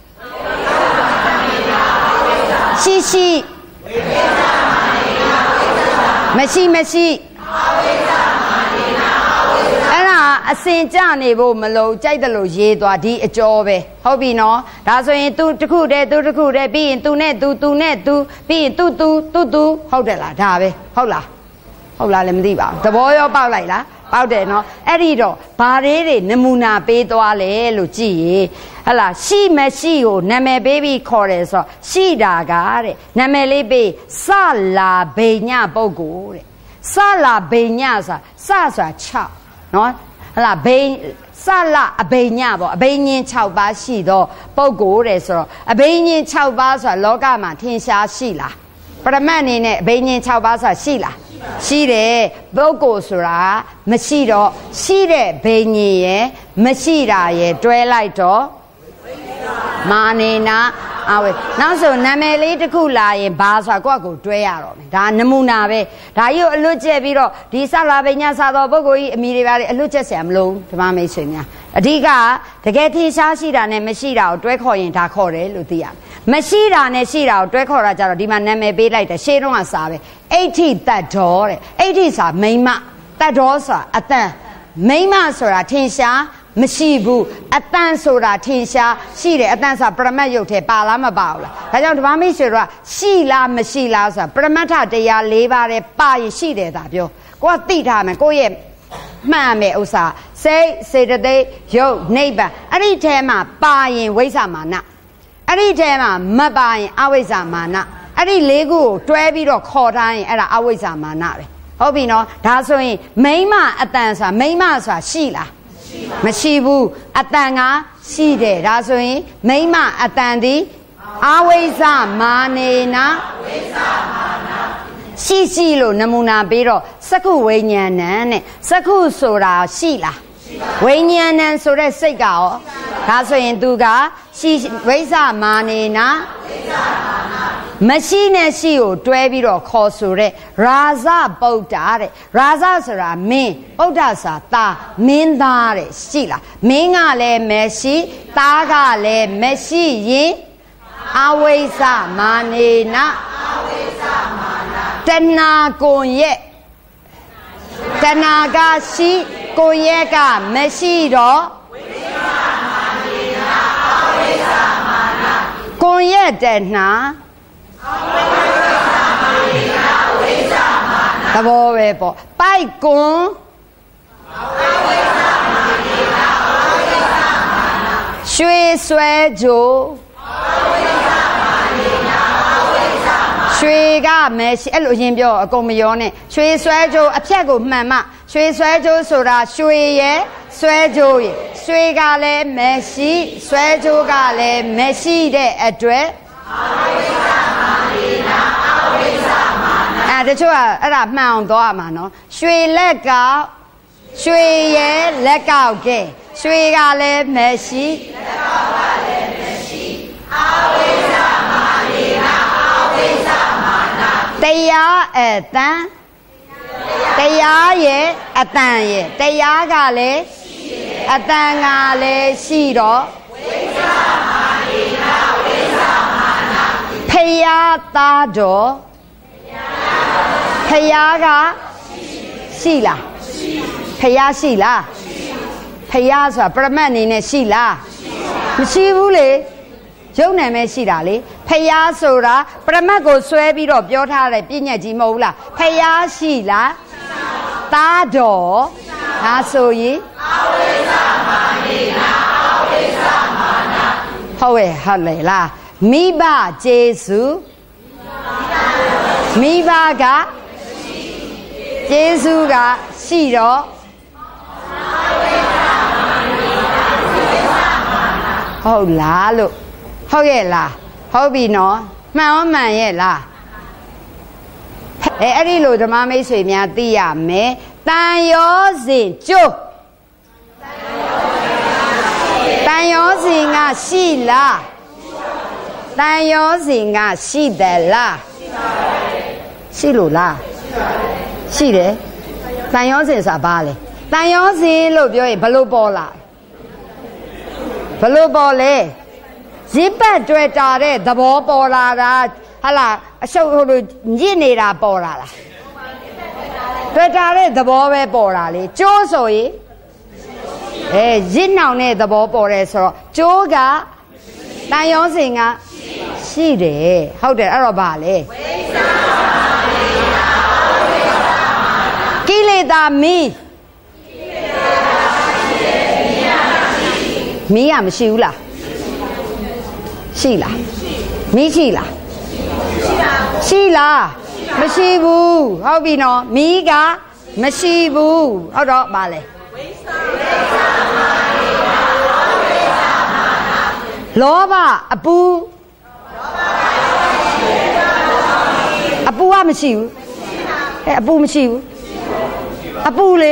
ရှိမရှိအဲ့ဒါအစင်ကြနေဖို့မလို့ကြိုက်တယ်လို့ရေးသွားဒီအကျော်ပဲဟုတ်ပြီနော်ဒါဆိုရင် तू တခုတည်းပြီးရင် तू နဲ့ तू ပြီးရင် तू ဟုတ်တယ်လားဒါပဲဟုတ်လားလည်းမသိပါဘူးသဘောရောပေါက်လိုက်လားပေါက်တယ်နော်အဲ့ဒီတော့ဘာတွေနမူနာပေးသွားလဲလို့ကြည့်ရင်ဟလာရှိမရှိကိုနာမည်ပေးပြီးခေါ်တယ်ဆိုတော့ရှိတာကတဲ့နာမည်လေးပေးစလာဘိညပုဂ္ဂိုလ်တဲ့စလာဘိညဆိုတာ6နော်ဟလာဘိစလာအဘိညပေါ့အဘိညင်6ပါးရှိတော့ပုဂ္ဂိုလ်တဲ့ဆိုတော့အဘိညင်6ပါးဆိုတာလောကမှာထင်ရှားရှိလားပရမတ်အနေနဲ့အဘိညင်6ပါးဆိုတာရှိလားရှိတယ်ပုဂ္ဂိုလ်ဆိုတာမရှိတော့ရှိတဲ့ဘိညာဉ်ရဲ့မရှိတာရဲ့တွဲလိုက်တော့မာနေနာအဝေနောက်ဆိုနာမည်လေးတစ်ခုလာရင်ဘာဆိုတာကိုယ့်ကိုတွဲရတော့မယ်ဒါနမူနာပဲဒါကြီးကိုအလွတ်ကျက်ပြီးတော့ဒီဆလာပညာစာတော်ပုဂ္ဂိုလ်ကြီးအမိတွေပါလေအလွတ်ကျက်ဆရာမလို့ဓမ္မမိတ်ဆွေများအဓိကတကယ်ထင်ရှားရှိတာနဲ့မရှိတာကိုတွဲခေါ်ရင်ဒါခေါ်တယ်လို့သိရမရှိတာနဲ့ရှိတာကိုတွဲခေါ်တာကြတော့ဒီမှာနာမည်ပေးလိုက်တယ်ရှေးတုန်းကစာပဲအဋ္ဌိတတ္တောတဲ့အဋ္ဌိစာမိမ့်မတတ္တောဆိုတာအတန်မိမ့်မဆိုတာထင်ရှားမရှိဘူးအတန်ဆိုတာထင်ရှားရှိတယ်အတန်ဆိုတာပရမတ်ယုတ်ထဲပါလားမပါဘူးလားဒါကြောင့်ဓမ္မမိတ်ဆွေတို့ကရှိလားမရှိလားဆိုတာပရမတ်ထတရား၄ပါးတဲ့ပါရင်ရှိတယ်ဒါပြောကိုကသိထားမယ်ကိုရဲ့မှန်မယ်ဥစ္စာစိတ်စေတသိက်ယုတ်နိဗ္ဗာန်အဲ့ဒီထဲမှာပါရင်ဝိဇ္ဇာမာနအဲ့ဒီထဲမှာမပါရင်အဝိဇ္ဇာမာနအဲ့ဒီ၄ခုကိုတွဲပြီးတော့ခေါ်ထားရင်အဲ့ဒါအဝိဇ္ဇာမာနပဲဟုတ်ပြီနော်ဒါဆိုရင်မိမ့်မအတန်ဆိုတာမိမ့်မဆိုတာရှိလားမရှိဘူးအတန်ကရှိတယ်ဒါဆိုရင်မိမ့်မအတန်ဒီအဝိဇ္ဇမာနေနာရှိလို့နမူနာပေးတော့စက္ခုဝိညာဏံနဲ့စက္ခုဆိုတာရှိလားဝိညာဏံဆိုတဲ့စိတ်ကရောဒါဆိုရင်သူကရှိဝိဇ္ဇမာနေနာမရှိနဲ့ရှိကိုတွဲပြီးတော့ခေါ်ဆိုတဲ့ရာဇပုဒ္ဒါတဲ့ရာဇဆိုတာမင်းပုဒ္ဒါဆိုတာမင်းသားတဲ့ရှိလားမင်းကလည်းမရှိသားကလည်းမရှိရင်အဝိဇ္ဇမာနေနာတဏှာကိုရဲ့တဏှာကရှိကိုရဲ့ကမရှိတော့ကိုရဲ့တဏှာသဘောပဲပေါ့ပိုက်ကွန်ရွှေဆွဲကြိုရွှေကမရှိအဲ့လိုအရင်ပြောအကုန်မရောနဲ့ရွှေဆွဲကြိုအဖြတ်ကိုမှန်မှရွှေဆွဲကြိုဆိုတာရွှေရဲ့ဆွဲကြိုရဲ့ရွှေကလည်းမရှိဆွဲကြိုကလည်းမရှိတဲ့အတွက်တချို့ကအဲ့ဒါမှန်အောင်သွားမှာနော်ရွှေလက်ကရွှေရဲ့လက်ကောက်ကဲရွှေကလည်းမရှိလက်ကောက်ကလည်းမရှိအဝိဇ္ဇမာနေနာအဝိဇ္ဇမာနာတရားအတန်တရားရဲ့အတန်ရဲ့တရားကလည်းအတန်ကလည်းရှိတော့ဝိဇ္ဇမာနေနာဝိဇ္ဇမာနာဖယားသားတော်ဖယားကရှိလားဖယားရှိလားဖယားဆိုတာပရမတ်အနေနဲ့ရှိလားမရှိဘူးလေရုပ်နာမည်ရှိတာလေဖယားဆိုတာပရမတ်ကိုဆွဲပြီးတော့ပြောထားတဲ့ပြည့်ညက်ကြီးမဟုတ်ဘူးလားဖယားရှိလားသားတော်ဒါဆိုရင်အဝိဇ္ဇမာနေနာအဝိဇ္ဇမာနာဟုတ်ရဲ့ဟုတ်လေလားမိဘကျေစုမိဘကကျေးဇူးကရှိတော့ဟုတ်လားလို့ဟုတ်ရဲ့လားဟုတ်ပြီနော်မှန်ရောမှန်ရဲ့လားအဲ့ဒီလိုဓမ္မမိတ်ဆွေများသိရမယ်တန်ရောစဉ်ကျိုးတန်ရောစဉ်ကရှိလားတန်ရောစဉ်ကရှိတယ်လားရှိလို့လားရှိတယ်တန်ရောစဉ်ဆိုတာဘာလဲတန်ရောစဉ်လို့ပြောရင်ဘလို့ပေါ်လာဘလို့ပေါ်လဲဇိပတ်တွေ့တာတဲ့သဘောပေါ်လာတာဟာလားအရှုပ်ဟိုလိုညစ်နေတာပေါ်လာလားတွေ့တာတဲ့သဘောပဲပေါ်လာလေကျိုးဆိုရင်ရစ်နှောင်တဲ့သဘောပေါ်တယ်ဆိုတော့ကျိုးကတန်ရောစဉ်ကရှိတယ်ဟုတ်တယ်အဲ့တော့ဘာလဲကိလေသာမီးမီးကမရှိဘူးလားရှိလားမီးရှိလားရှိလားမရှိဘူးဟုတ်ပြီနော်မီးကမရှိဘူးဟုတ်တော့ပါလေလောဘအပူအပူကမရှိဘူးအပူမရှိဘူးအပူလေ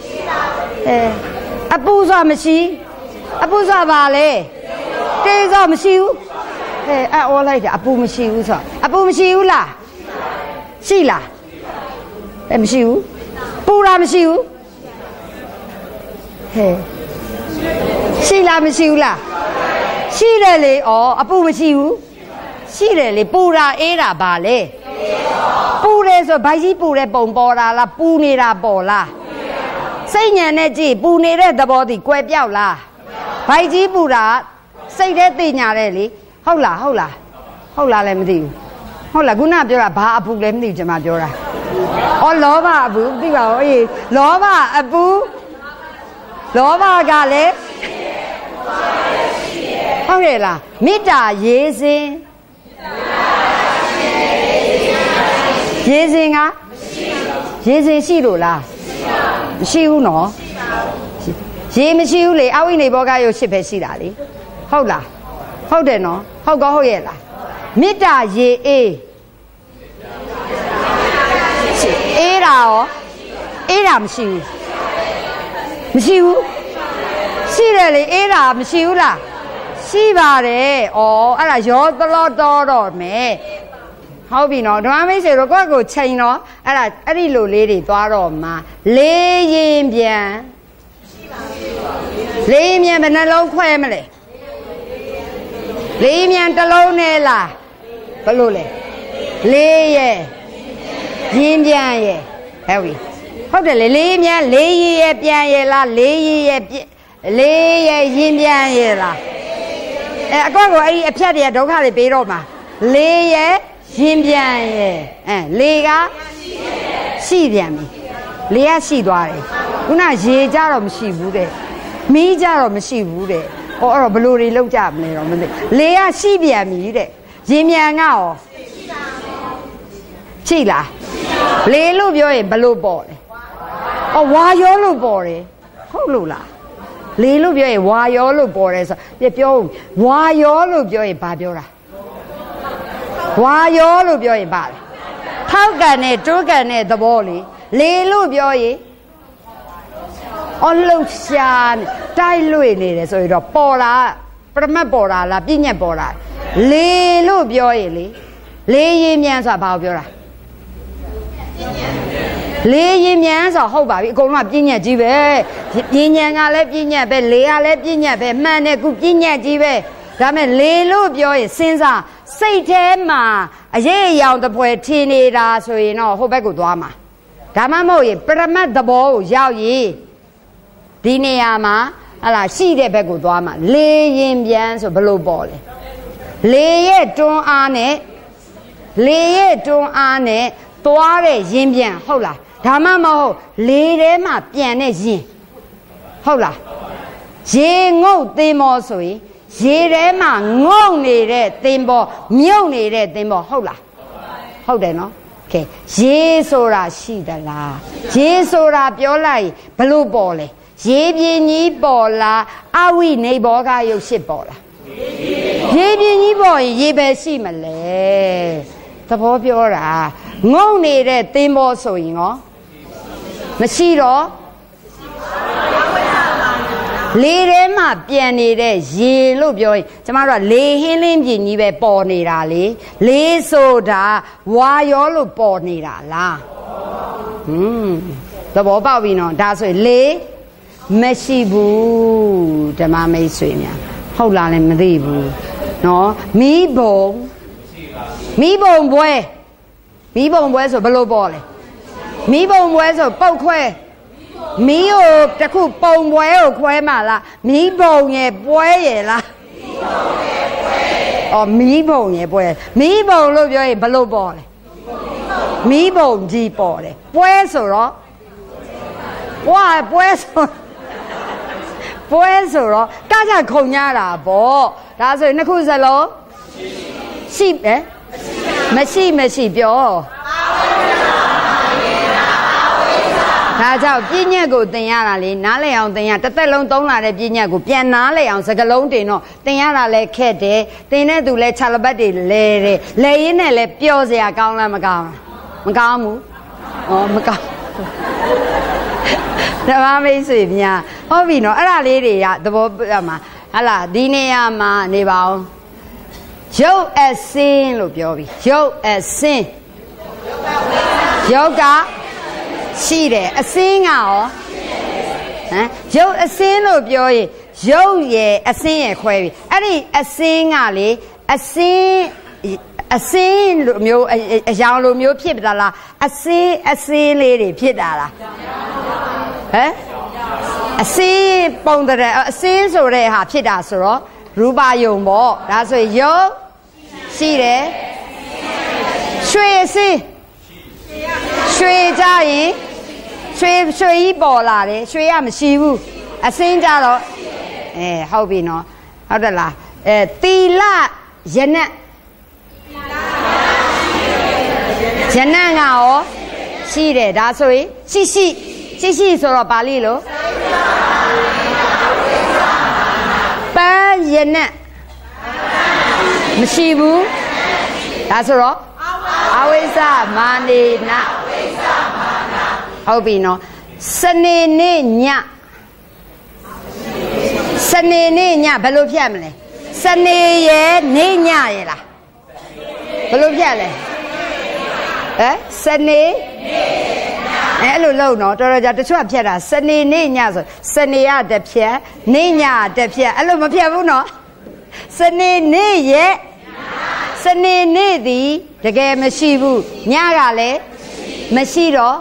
အပူဆိုတာမရှိအပူဆိုတာဘာလဲတေးဆိုတာမရှိဘူးအော်လိုက်တာအပူမရှိဘူးဆိုတာအပူမရှိဘူးလားရှိလားမရှိဘူးပူတာမရှိဘူးရှိလားမရှိဘူးလားရှိတယ်လေဩအပူမရှိဘူးရှိတယ်လေပူတာအေးတာဘာလဲပူတယ်ဆိုဘိုက်ကြီးပူတဲ့ပုံပေါ်တာလားပူနေတာပေါ်လားစိတ်ညံနဲ့ကြည့်ပူနေတဲ့သဘောတည်ကွယ်ပြောက်လားဘိုက်ကြီးပူတာစိတ်ထဲသိညာတဲ့လေဟုတ်လားလည်းမသိဘူးဟုတ်လားခုနပြောတာဘာအပူလဲမသိဘူးကျွန်မပြောတာဩလောဘအပူသိပါဦးအေးလောဘအပူလောဘကလည်းဟုတ်ရဲ့လားမေတ္တာရေးစဉ်ရေးစဉ်ကရေးစဉ်ရှိလို့လားမရှိဘူးနော်ရေးမရှိဘူးလေအဝိနေဘောကရုပ်8ပဲရှိတာလေဟုတ်လားဟုတ်တယ်နော်ဟုတ်ကောဟုတ်ရဲ့လားမေတ္တာရေးအေးတာရောအေးတာမရှိဘူးရှိတယ်လေအေးတာမရှိဘူးလားရှိပါတယ်ဩအဲ့ဒါရောသလောတော့မယ်ဟုတ်ပြီနော်ဓမ္မမိတ်ဆွေတို့ကိုယ့်ကိုချိန်တော့အဲ့ဒီလိုလေးတွေသွားတော့မှာလေးရင်ပြန်လေးရင်ပြန်ဘယ်နှလုံးခွဲမလဲလေးရင်ပြန်တစ်လုံးနဲ့လားဘယ်လိုလဲလေးရဲ့ရင်ပြန်ရဲ့ဟုတ်ပြီဟုတ်တယ်လေလေးရင်ပြန်လေးရဲ့ပြန်ရဲ့လားလေးရဲ့ရင်ပြန်ရဲ့လားအကွက်ကိုအဲ့ဒီအဖြတ်တွေကဒုက္ခတွေပေးတော့မှာလေးရဲ့ရင်ပြန်ရဲ့လေးကရှိပြန်ပြီလေးကရှိသွားတယ်ခုနရေကြတော့မရှိဘူးတဲ့မီးကြတော့မရှိဘူးတဲ့အဲ့တော့ဘလို့တွေလောက်ကြမလဲတော့မသိလေးကရှိပြန်ပြီတဲ့ရင်ပြန်ကရောရှိလားလေးလို့ပြောရင်ဘလို့ပေါ်လဲဝါရောလို့ပေါ်တယ်ဟုတ်လို့လားလေးလို့ပြောရင်ဝါရောလို့ပေါ်တယ်ဆိုပြောဝါရောလို့ပြောရင်ဘာပြောတာဝါရောလို့ပြောရင်ဘာလဲထောက်ကန်နဲ့တိုးကန်တဲ့သဘောလေးလို့ပြောရင်လှုပ်ရှားတိုက်လွေနေတယ်ဆိုရင်တော့ပေါ်လာပရမတ်ပေါ်လာလားပြည့်ညက်ပေါ်လာလေးလို့ပြောရင်လေးရင်မြန်ဆိုတာဘာကိုပြောတာလေးရင်မြန်ဆိုဟုတ်ပါပြီအကုန်လုံးကပြည့်ညက်ကြီးပဲပြင်းညံကလည်းပြည့်ညက်ပဲလေးကလည်းပြည့်ညက်ပဲမှန်တယ်ခုပြည့်ညက်ကြီးပဲဒါမဲ့လေးလို့ပြောရင်စဉ်းစားစိတ်ထဲမှာအရေးအယောင်တစ်ပွဲထင်နေတာဆိုရင်တော့ဟိုဘက်ကိုသွားမှာဒါမှမဟုတ်ရင်ပရမတ်သဘောကိုရောက်ရင်ဒီနေရာမှာရှိတဲ့ဘက်ကိုသွားမှာလေးရင်ပြန်ဆိုဘလို့ပေါ်လဲလေးရဲ့တွန်းအားနဲ့သွားတဲ့ရင်ပြန်ဟုတ်လားဒါမှမဟုတ်လေးထဲမှာပြန်တဲ့ရင်ဟုတ်လားရေငုတ်သင်္ဘောဆိုရင်ရေထဲမှာငုံနေတဲ့သင်္ဘောမြုပ်နေတဲ့သင်္ဘောဟုတ်လားဟုတ်တယ်နော်ကဲရေဆိုတာရှိသလားရေဆိုတာပြောလိုက်ဘလို့ပေါ်လဲရေပြင်းကြီးပေါ်လားအဝိနေဘောကရုပ်8ပေါ်လားရေပြင်းကြီးပေါ်ရင်ရေပဲရှိမလဲသဘောပြောတာငုံနေတဲ့သင်္ဘောဆိုရင်ရောမရှိတော့လေးထဲမှာပြန်နေတဲ့ရေလို့ပြောရင်ကျမတို့ကလေဟင်းလင်းပြင်းကြီးပဲပေါ်နေတာလေလေးဆိုတာဝါရောလို့ပေါ်နေတာလားသဘောပေါက်ပြီနော်ဒါဆိုရင်လေးမရှိဘူးဓမ္မမိတ်ဆွေများဟုတ်လားလည်းမသိဘူးနော်မီးပုံပွဲဆိုဘယ်လိုပေါ်လဲမီးပုံပွဲဆိုပုတ်ခွဲမီးကိုတခုပုံပွဲကိုခွဲမှာလားမီးပုံရဲ့ပွဲရဲ့လားမီးပုံရဲ့ပွဲမီးပုံလို့ပြောရင်ဘယ်လိုပေါ်လဲမီးပုံကြီးပေါ်တယ်ပွဲဆိုတော့ပွဲဆိုတော့ကကြခုံညတာပေါ့ဒါဆိုရင်နှစ်ခုစလုံးရှိမရှိပြောဒါကြောင့်ပြည့်ညက်ကိုသင်ရတာလေနားလည်အောင်သင်ရတစ်သက်လုံးသုံးလာတဲ့ပြည့်ညက်ကိုပြန်နားလည်အောင်စကလုံးတင်တော့သင်ရတာလဲခက်တယ်သင်တဲ့သူလဲခြာလပတ်တွေလဲတယ်လဲရင်းနဲ့လဲပျော်စရာကောင်းလားမကောင်းဘူး哦，唔講。ဓမ္မမိတ်ဆွေများဟုတ်ပြီနော်အဲ့ဒါလေးတွေကသဘောပြမှာဟာလားဒီနေရာမှာနေပါအောင်ရုပ်အစင်းလို့ပြောပြီရုပ်အစင်းရုပ်ကရှိတယ်အစင်းကရောဟမ်ရုပ်အစင်းလို့ပြောရင်ရုပ်ရဲ့အစင်းရဲ့ခွဲပြီအဲ့ဒီအစင်းကလေအစင်းလိုမျိုးအရောင်လိုမျိုးဖြစ်တာလားအစင်းလေးတွေဖြစ်တာလားဟမ်အစင်းပုံတဲ့အစင်းဆိုတဲ့ဟာဖြစ်တာဆိုတော့ရူပယုံပေါ့ဒါဆိုရင်ရုပ်ရှိတယ်ရွှေအစင်းရွှေကြရင်ရွှေကြီးပေါ်လာတယ်ရွှေကမရှိဘူးအစင်းကြတော့ဟုတ်ပြီနော်ဟုတ်တယ်လားသီလယနတ်ယနတ်ကရောရှိတယ်ဒါဆိုရင်ရှိဆိုတော့ပါဠိလိုပန်းယနတ်မရှိဘူးဒါဆိုတော့အဝိဇ္ဇမာနေနဟုတ်ပြီနော်စနေနေ့ညဘယ်လိုဖြတ်မလဲစနေရယ်နေ့ညရယ်လားဘယ်လိုဖြတ်လဲစနေအဲ့လိုလုံးနော်တော်တော်ကြာတချို့ကဖြတ်တာစနေနေ့ညဆိုစနေရတစ်ဖြတ်နေ့ညတစ်ဖြတ်အဲ့လိုမဖြတ်ဘူးနော်စနေနေ့ရဲ့စနေနေ့သည်တကယ်မရှိဘူးညကလည်းမရှိတော့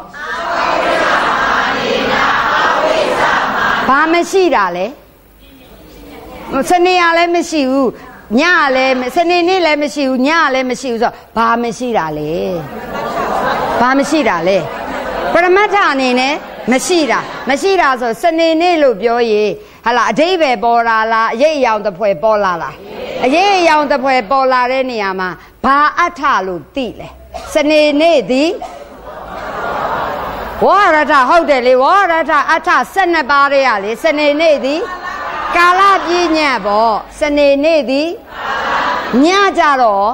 ဘာမရှိတာလဲစနေရလည်းမရှိဘူးညလည်းစနေနေ့လည်းမရှိဘူးညလည်းမရှိဘူးဆိုတော့ဘာမရှိတာလဲဘာမရှိတာလဲပရမတ္ထအနေနဲ့မရှိတာဆိုစနေနေ့လို့ပြောရင်ဟာလားအဓိပ္ပာယ်ပေါ်လာလားအရေးအယောင်တစ်ဖွဲ့ပေါ်လာလားအရေးအယောင်တစ်ဖွဲ့ပေါ်လာတဲ့နေရာမှာဘာအဋ္ဌလို့သိလဲစနေနေ့သည်ဝါရထဟုတ်တယ်လေဝါရထအဋ္ဌ12ပါးရဲ့လေစနေနေ့သည်ကာလပြည့်ညတ်ပေါ့စနေနေ့သည်ညကြတော့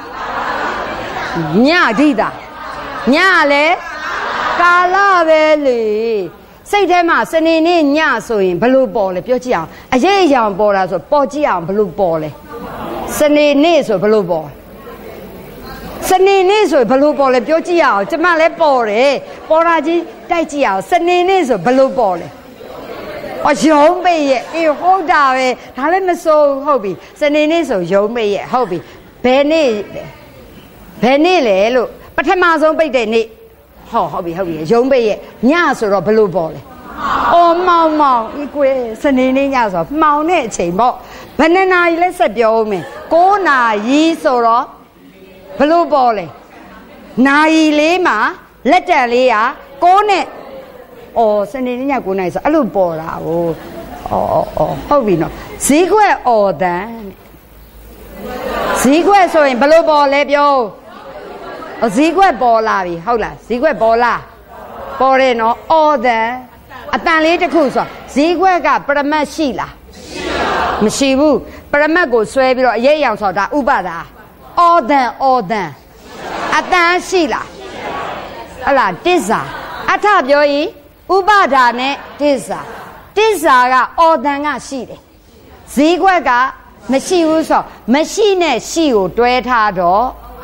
ညဒိတာညလည်းကာလပဲလေစိတ်ထဲမှာစနေနေ့ညဆိုရင်ဘလို့ပေါ်လဲပြောကြည့်အောင်အရေးအယောင်ပေါ်တာဆိုပေါ်ကြည့်အောင်ဘလို့ပေါ်လဲစနေနေ့ဆိုဘလို့ပေါ်စနေနေ့ဆိုဘလို့ပေါ်လဲပြောကြည့်အောင်ကျမလည်းပေါ်တယ်ပေါ်တာကြီးတိုက်ကြည့်အောင်စနေနေ့ဆိုဘလို့ပေါ်လဲရုံးပိတ်ရဲ့ဟုတ်တာပဲဒါလည်းမစိုးဟုတ်ပြီစနေနေ့ဆိုရုံးပိတ်ရဲ့ဟုတ်ပြီဘယ်နေ့လဲလို့ပထမဆုံးပိတ်တဲ့နေ့ဟုတ်ပြီရုံးပိတ်ရဲ့ညဆိုတော့ဘလို့ပေါ်လဲမောင်ကွယ်စနေနေ့ညဆိုတော့မှောင်တဲ့အချိန်ပေါ့ဘယ်နှစ်နာရီလဲဆက်ပြောဦးမယ်9နာရီဆိုတော့ဘလို့ပေါ်လဲနာရီလေးမှာလက်တက်လေးက9နဲ့စနေနေ့ည9နာရီဆိုအဲ့လိုပေါ်တာဟုတ်ပြီနော်ဈေးကွက်အော်တန်ဈေးကွက်ဆိုရင်ဘလို့ပေါ်လဲပြောဈေးကွက်ပေါ်လာပြီဟုတ်လားဈေးကွက်ပေါ်လာပေါ်တယ်နော်အော်တန်အတန်လေးတစ်ခုဆိုဈေးကွက်ကပရမတ်ရှိလားမရှိဘူးပရမတ်ကိုဆွဲပြီးတော့အရေးအယောင်ဆိုတာဥပဒါအော်တန်အတန်ရှိလားဟလားတစ္ဆာအထပြောရင်ဥပဒါနဲ့တစ္ဆာကအော်တန်ကရှိတယ်ဈေးကွက်ကမရှိဘူးဆိုမရှိနဲ့ရှိကိုတွဲထားတော့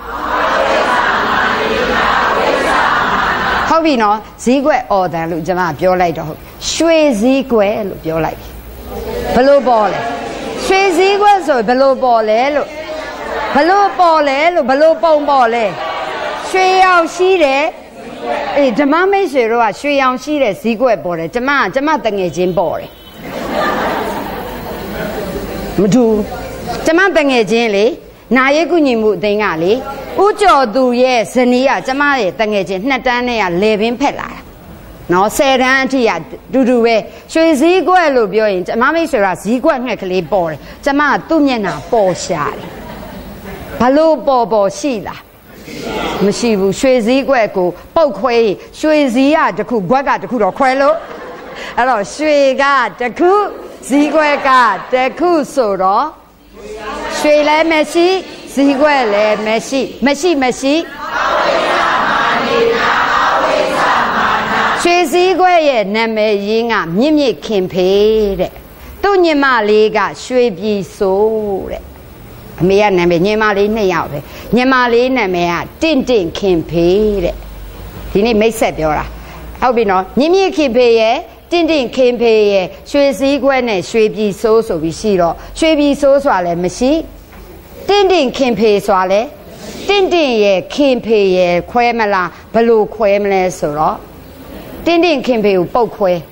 ဟုတ်ပြီနော်ဈေးကွက်အော်တန်လို့ကျွန်မပြောလိုက်တော့ရွှေဈေးကွက်လို့ပြောလိုက်ဘလို့ပေါ်လဲရွှေဈေးကွက်ဆိုဘလို့ပေါ်လဲလို့ဘလို့ပုံပေါ်လဲရွှေရောင်ရှိတယ်ဓမ္မမိတ်ဆွေတို့ကရွှေရောင်ရှိတဲ့ဈေးကွက်ပေါ်တယ်ကျမတငယ်ချင်းပေါ်တယ်မတူကျမတငယ်ချင်းလေနာရေးကုညီမှုအသင်းကလေဥကျော်သူရဲ့ဇနီးကကျမရဲ့တငယ်ချင်း2တန်းနဲ့ကလေပင်ဖက်လာတာနော်10တန်းအထိကတူပဲရွှေဈေးကွက်လို့ပြောရင်ကျမမိတ်ဆွေကဈေးကွက်ငှက်ကလေးပေါ်တယ်ကျမကသူ့မျက်နှာပေါ်ရှာတယ်ဘလို့ပေါ်ရှိလားမရှိဘူးရွှေဈေးကွက်ကိုပုတ်ခွဲရွှေဈေးကတခုကွက်ကတခုတော့ခွဲလို့အဲ့တော့ရွှေကတခုဈေးကွက်ကတခုဆိုတော့ရွှေလည်းမရှိဈေးကွက်လည်းမရှိရွှေစည်းကွက်ရဲ့နာမည်ရင်းကမြင့်မြင့်ခင်ဖေးတဲ့သူ့ညီမလေးကရွှေပြည်စိုးတဲ့အမေကနာမည်ညီမလေး2ယောက်ပဲညီမလေးနာမည်ကတင့်တင့်ခင်ဖေးတဲ့ဒီနေ့မိတ်ဆက်ပြောတာဟုတ်ပြီနော်မြင့်မြင့်ခင်ဖေးရဲ့တင့်တင့်ခင်ဖေးရဲ့ရွှေစည်းကွက်နဲ့ရွှေပြည်စိုးဆိုပြီးရှိတော့ရွှေပြည်စိုးဆိုတာလည်းမရှိတင့်တင့်ခင်ဖေးဆိုတာလည်းတင့်တင့်ရဲ့ခင်ဖေးရဲ့ခွဲမလားဘလို့ခွဲမလဲဆိုတော့တင့်တင့်ခင်ဖေးကိုပုတ်ခွဲ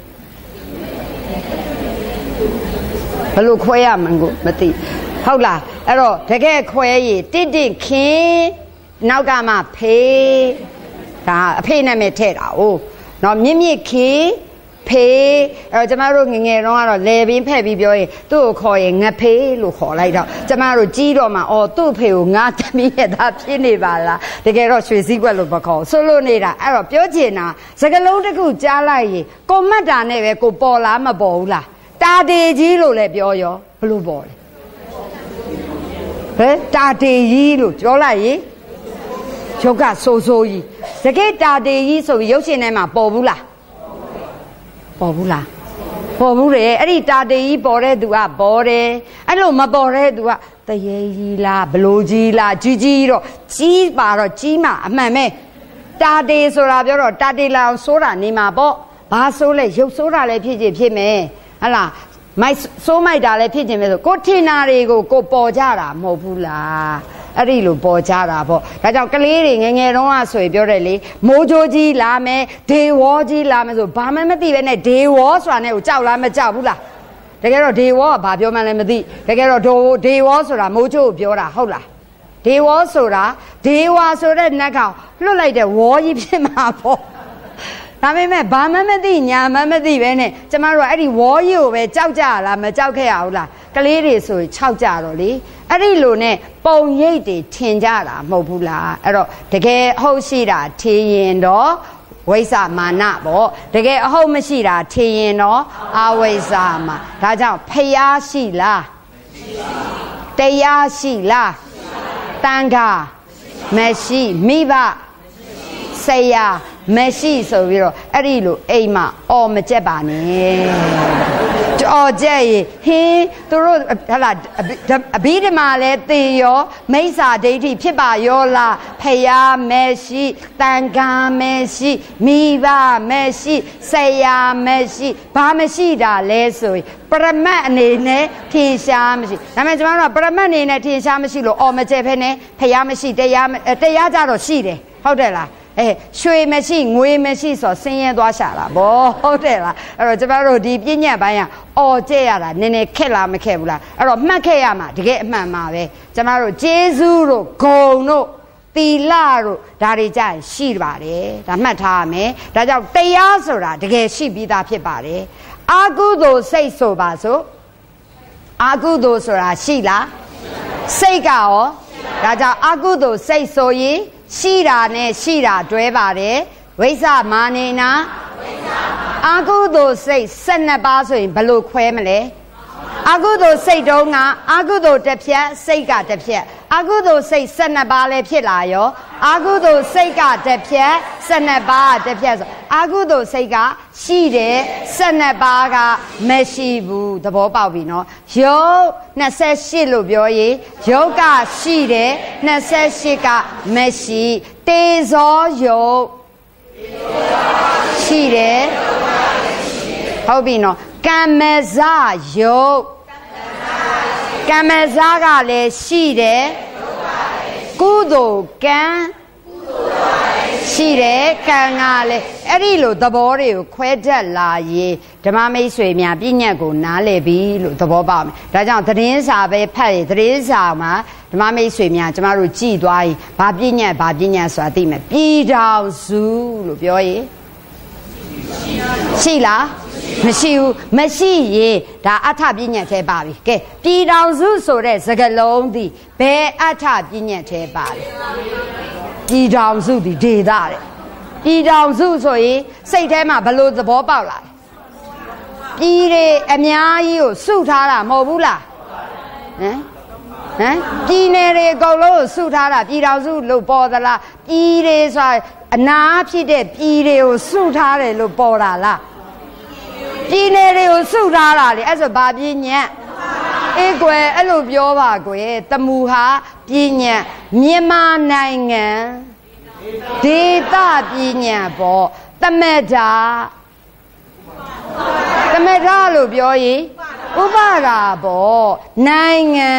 ဘလို့ခွဲရမှန်းကိုမသိဟုတ်လားအဲ့တော့တကယ်ခွဲရတင့်တင့်ခင်နောက်ကမှဖေးဒါအဖေနာမည်ထည့်တာ哦နော်မြင့်မြင့်ခင်ဖေးအဲ့တော့ကျမတို့ငငယ်တုန်းကတော့လေပင်ဖက်ပြီးပြောရင်သူ့ကိုခေါ်ရင်ငဖေးလို့ခေါ်လိုက်တော့ကျမတို့ကြီးတော့မှအော်သူ့ဖေကိုငါသမီးရဲ့သားဖြစ်နေပါလားတကယ်တော့ရွှေစည်းကွက်လို့မခေါ်ဆိုလို့နေတာအဲ့တော့ပြောချင်တာစကလုံးတစ်ခုကြားလိုက်ရင်ကိုမတ်တာနဲ့ပဲကိုပေါ်လားမပေါ်ဘူးလားတာတေကြီးလို့လည်းပြောရောဘလို့ပေါ်လဲဟဲ့တာတေကြီးလို့ပြောလိုက်ရင်ရုပ်ကစိုးစိုးကြီးတကယ်တာတေကြီးဆိုပြီးရုပ်ရှင်ထဲမှာပေါ်ဘူးလားပေါ်ဘူးလားပေါ်ဘူးလေအဲ့ဒီတာတေကြီးပေါ်တဲ့သူကပေါ်တယ်အဲ့လိုမပေါ်တဲ့သူကတရေကြီးလားဘလို့ကြီးလားကြီးကြီးတော့ကြီးပါတော့ကြီးမှအမှန်ပဲတာတေဆိုတာပြောတော့တာတေလာအောင်စိုးတာနေမှာပေါ့ဘာစိုးလဲရုပ်စိုးတာလည်းဖြစ်မယ်ဟလားမိုက်စိုးမိုက်တာလည်းဖြစ်ခြင်းပဲဆိုကိုထင်နာတွေကိုကိုပေါ်ကြတာမဟုတ်ဘူးလားအဲ့ဒီလိုပေါ်ကြတာပေါ့ဒါကြောင့်ကလေးတွေငငယ်တုန်းကဆိုရင်ပြောတယ်လေမိုးကြိုးကြီးလာမယ်ဒေဝေါ်ကြီးလာမယ်ဆိုဘာမှမသိပဲနဲ့ဒေဝေါ်ဆိုတာနဲ့ကိုကြောက်လားမကြောက်ဘူးလားတကယ်တော့ဒေဝေါ်ကဘာပြောမှလည်းမသိတကယ်တော့ဒေဝေါ်ဆိုတာမိုးကြိုးကိုပြောတာဟုတ်လားဒေဝေါ်ဆိုတာဒေဝါဆိုတဲ့နတ်ကောင်လွတ်လိုက်တဲ့ဝေါ်ကြီးဖြစ်မှာပေါ့ဒါပေမဲ့ဘာမှမသိညာမှမသိပဲနဲ့ကျမတို့ကအဲ့ဒီဝေါ်ကြီးကိုပဲကြောက်ကြရလားမကြောက်ခဲ့ရဘူးလားကလေးတွေဆိုရင်6ကြတော့လေအဲ့ဒီလိုနဲ့ပုံရိပ်တွေထင်ကြတာမဟုတ်ဘူးလားအဲ့တော့တကယ်အဟုတ်ရှိတာထင်ရင်တော့ဝိဇ္ဇာမာနပေါ့တကယ်အဟုတ်မရှိတာထင်ရင်တော့အဝိဇ္ဇာမာဒါကြောင့်ဖျားရှိလားတရားရှိလားတန်ခါမရှိမိဘဆရာမရှိဆိုပြီးတော့အဲ့ဒီလိုအိမ်မှာအော်မကြက်ပါနဲ့အော်ကြက်ရေဟင်းသူတို့ဟလာအဘိဓမ္မာလဲသေရောမိစ္ဆာဒိဋ္ဌိဖြစ်ပါရောလားဖယားမရှိတန်ခါမရှိမိဘမရှိဆရာမရှိဘာမရှိတာလဲဆိုရင်ပရမတ်အနေနဲ့ထင်ရှားမရှိဒါပေမဲ့ကျွန်တော်တို့ကပရမတ်အနေနဲ့ထင်ရှားမရှိလို့အော်မကြက်ဖဲနဲ့ဖယားမရှိတရားကြတော့ရှိတယ်ဟုတ်တယ်လားရွှေမရှိငွေမရှိဆိုဆင်းရဲသွားရှာတာဗောဟုတ်တယ်လားအဲ့တော့ကျမတို့ဒီပြည့်ညက်ပိုင်းကအော်ကျက်ရတာနည်းနည်းခက်လားမခက်ဘူးလားအဲ့တော့မှတ်ခဲ့ရမှာတကယ်အမှန်ပါပဲကျမတို့ကျေးဇူးတို့ဂုဏ်တို့သီလတို့ဒါတွေကြရင်ရှိပါတယ်ဒါမှတ်ထားရမယ်ဒါကြောင့်တရားဆိုတာတကယ်ရှိပြီးသားဖြစ်ပါတယ်အာကုသိုလ်စိတ်ဆိုပါစို့အာကုသိုလ်ဆိုတာရှိလားစိတ်ကရောဒါကြောင့်အာကုသိုလ်စိတ်ဆိုရင်ရှိတာနဲ့ရှိတာတွဲပါတယ်ဝိဇ္ဇာမာနေနာအာကုသိုလ်စိတ်12ပါးဆိုရင်ဘယ်လိုခွဲမလဲအာကုသိုလ်စိတ်တုံးကအာကုသိုလ်တစ်ဖြက်စိတ်ကတစ်ဖြက်အာကုသိုလ်စိတ်12ပါးလည်းဖြစ်လာရောအာကုသိုလ်စိတ်ကတစ်ဖြက်12ပါးတစ်ဖြက်ဆိုအာကုသိုလ်စိတ်ကရှိတယ်12ပါးကမရှိဘူးသဘောပေါက်ပြီနော်ယုတ်28လို့ပြောရင်ယုတ်ကရှိတယ်28ကမရှိတေဇောယုတ်ရှိတယ်ဟုတ်ပြီနော်ကမ္မဇယုတ်ကမ္မဇကလည်းရှိတယ်ကုသိုလ်ကံရှိတယ်ကံကလည်းအဲ့ဒီလိုသဘောတွေကိုခွဲတတ်လာရင်ဓမ္မမိတ်ဆွေများပြည့်ညတ်ကိုနားလည်ပြီလို့သဘောပေါက်မယ်ဒါကြောင့်သတင်းစာပဲဖတ်ရင်သတင်းစာမှာဓမ္မမိတ်ဆွေများကျမတို့ကြည်သွားရင်ဘာပြည့်ညတ်ဆိုတာသိမယ်ပြည်တော်စုလို့ပြောရင်ရှိလားမရှိဘူးမရှိရင်ဒါအထပြည့်ညတ်သေးပါပြီကဲပြည်တော်စုဆိုတဲ့စကားလုံးဒီဘယ်အထပြည့်ညတ်သေးပါလဲပြည်တော်စုဒီဒေသတဲ့ပြည်တော်စုဆိုရင်စိတ်ထဲမှာဘယ်လိုသဘောပေါက်လာလဲပြည်တွေအများကြီးကိုစုထားတာမဟုတ်ဘူးလားဟမ်ပြည်နယ်တွေအကုန်လုံးကိုစုထားတာပြည်တော်စုလို့ပေါ်သလားပြည်တွေဆိုအနာဖြစ်တဲ့ပြည်တွေကိုစုထားတယ်လို့ပေါ်တာလားပြည်နယ်တွေကိုစုထားတာလေအဲ့ဆိုဘာပြည့်ညက်အေးကွယ်အဲ့လိုပြောပါကွယ်တမူဟာပြည့်ညက်မြန်မာနိုင်ငံဒေသပြည့်ညက်ပေါ့တမက်တာလို့ပြောရင်ဥပဒါပေါ့နိုင်ငံ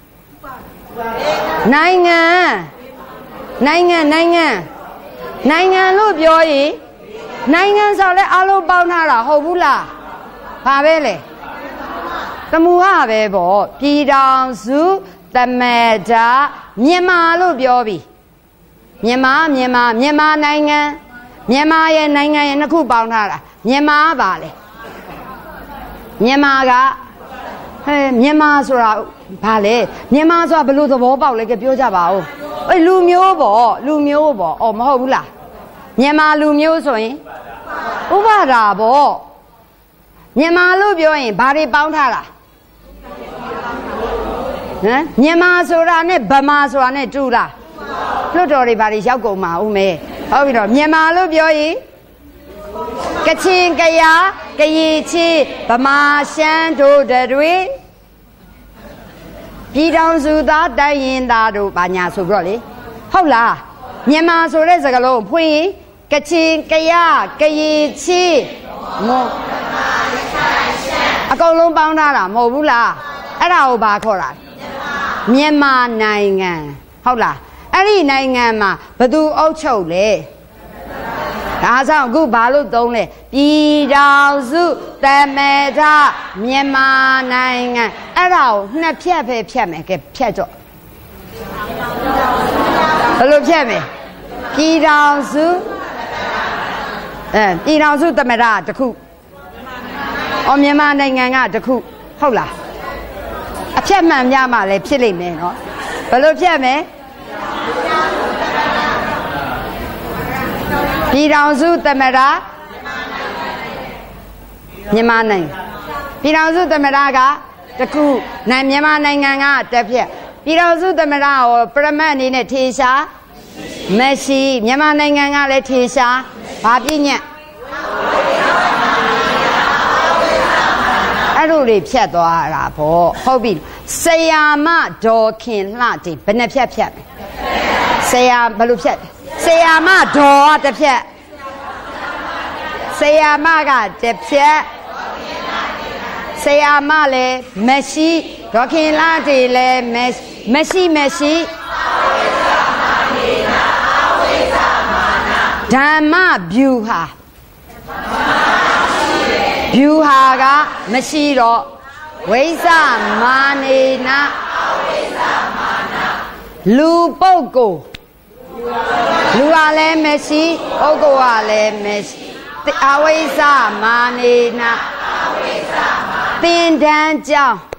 လို့ပြောရင်နိုင်ငံဆိုလဲအလုံးပေါင်းထားတာဟုတ်ဘူးလားဘာပဲလဲတမူဟပဲပေါ့ပြည်တော်စုတမက်တာမြန်မာလို့ပြောပြီမြန်မာနိုင်ငံမြန်မာရဲ့နိုင်ငံရဲ့နှစ်ခုပေါင်းထားတာမြန်မာပါလေမြန်မာကမြန်မာဆိုတာဘာလဲမြန်မာဆိုတာဘယ်လိုသဘောပေါက်လဲကပြောကြပါဦးအေးလူမျိုးပေါ့အော်မဟုတ်ဘူးလားမြန်မာလူမျိုးဆိုရင်ဥပဒါပေါ့မြန်မာလို့ပြောရင်ဘာတွေပေါင်းထားတာဟမ်မြန်မာဆိုတာနဲ့ဗမာဆိုတာနဲ့တူလားလွတ်တော်တွေဘာတွေရောက်ကုန်မှာဦးမဲဟုတ်ပြီတော့မြန်မာလို့ပြောရင်ကချင်ကယားကရင်ချင်းဗမာရှမ်းတို့တွေပြည်တော်စုသားတိုင်းရင်သားတို့ဘာညာဆိုပြီးတော့လေဟုတ်လားမြန်မာဆိုတဲ့စကားလုံးဖွင့်ရင်ကချင်ကယားကရင်ချင်းမောအကုန်လုံးပေါင်းထားတာမဟုတ်ဘူးလားအဲ့ဒါကိုဘာခေါ်တာမြန်မာနိုင်ငံဟုတ်လားအဲ့ဒီနိုင်ငံမှာဘယ်သူအုပ်ချုပ်လဲဒါကြောင့်အခုဘာလို့သုံးလဲပြည်တော်စုတမက်တာမြန်မာနိုင်ငံအဲ့ဒါကိုနှစ်ဖြတ်ပဲဖြတ်မယ်ကဲဖြတ်တော့ဘယ်လိုဖြတ်မယ်ပြည်တော်စုပြည်တော်စုတမက်တာတစ်ခုမြန်မာနိုင်ငံကတစ်ခုဟုတ်လားအဖြတ်မှန်ပြမှလည်းဖြစ်လိမ့်မယ်နော်ဘယ်လိုဖြတ်မယ်ပြည်တော်စုတမက်တာမြန်မာနိုင်ငံပြည်တော်စုတမက်တာကတစ်ခုမြန်မာနိုင်ငံကတစ်ဖြတ်ပြည်တော်စုတမက်တာကိုပရမတ်အနေနဲ့ထေရှားမရှိမြန်မာနိုင်ငံကလည်းထေရှားဘာပြည့်ညက်အဲ့လိုတွေဖြတ်သွားတာပေါ့ဟုတ်ပြီဆရာမဒေါ်ခင်လှတီဘယ်နှဖြတ်မယ်ဆရာဘယ်လိုဖြတ်ဆရာမဒေါ်ကတစ်ဖြတ်ဆရာမကတစ်ဖြတ်ဆရာမလည်းမရှိဒေါ်ခင်လှတီလည်းမရှိဓမ္မဗျူဟာကမရှိတော့ဝိဇမာနေနာလူပုဂ္ဂိုလ်လူကလည်းမရှိပုဂ္ဂိုလ်ကလည်းမရှိအဝိဇ္ဇမာနေနာသင်္တန်းကြောင်း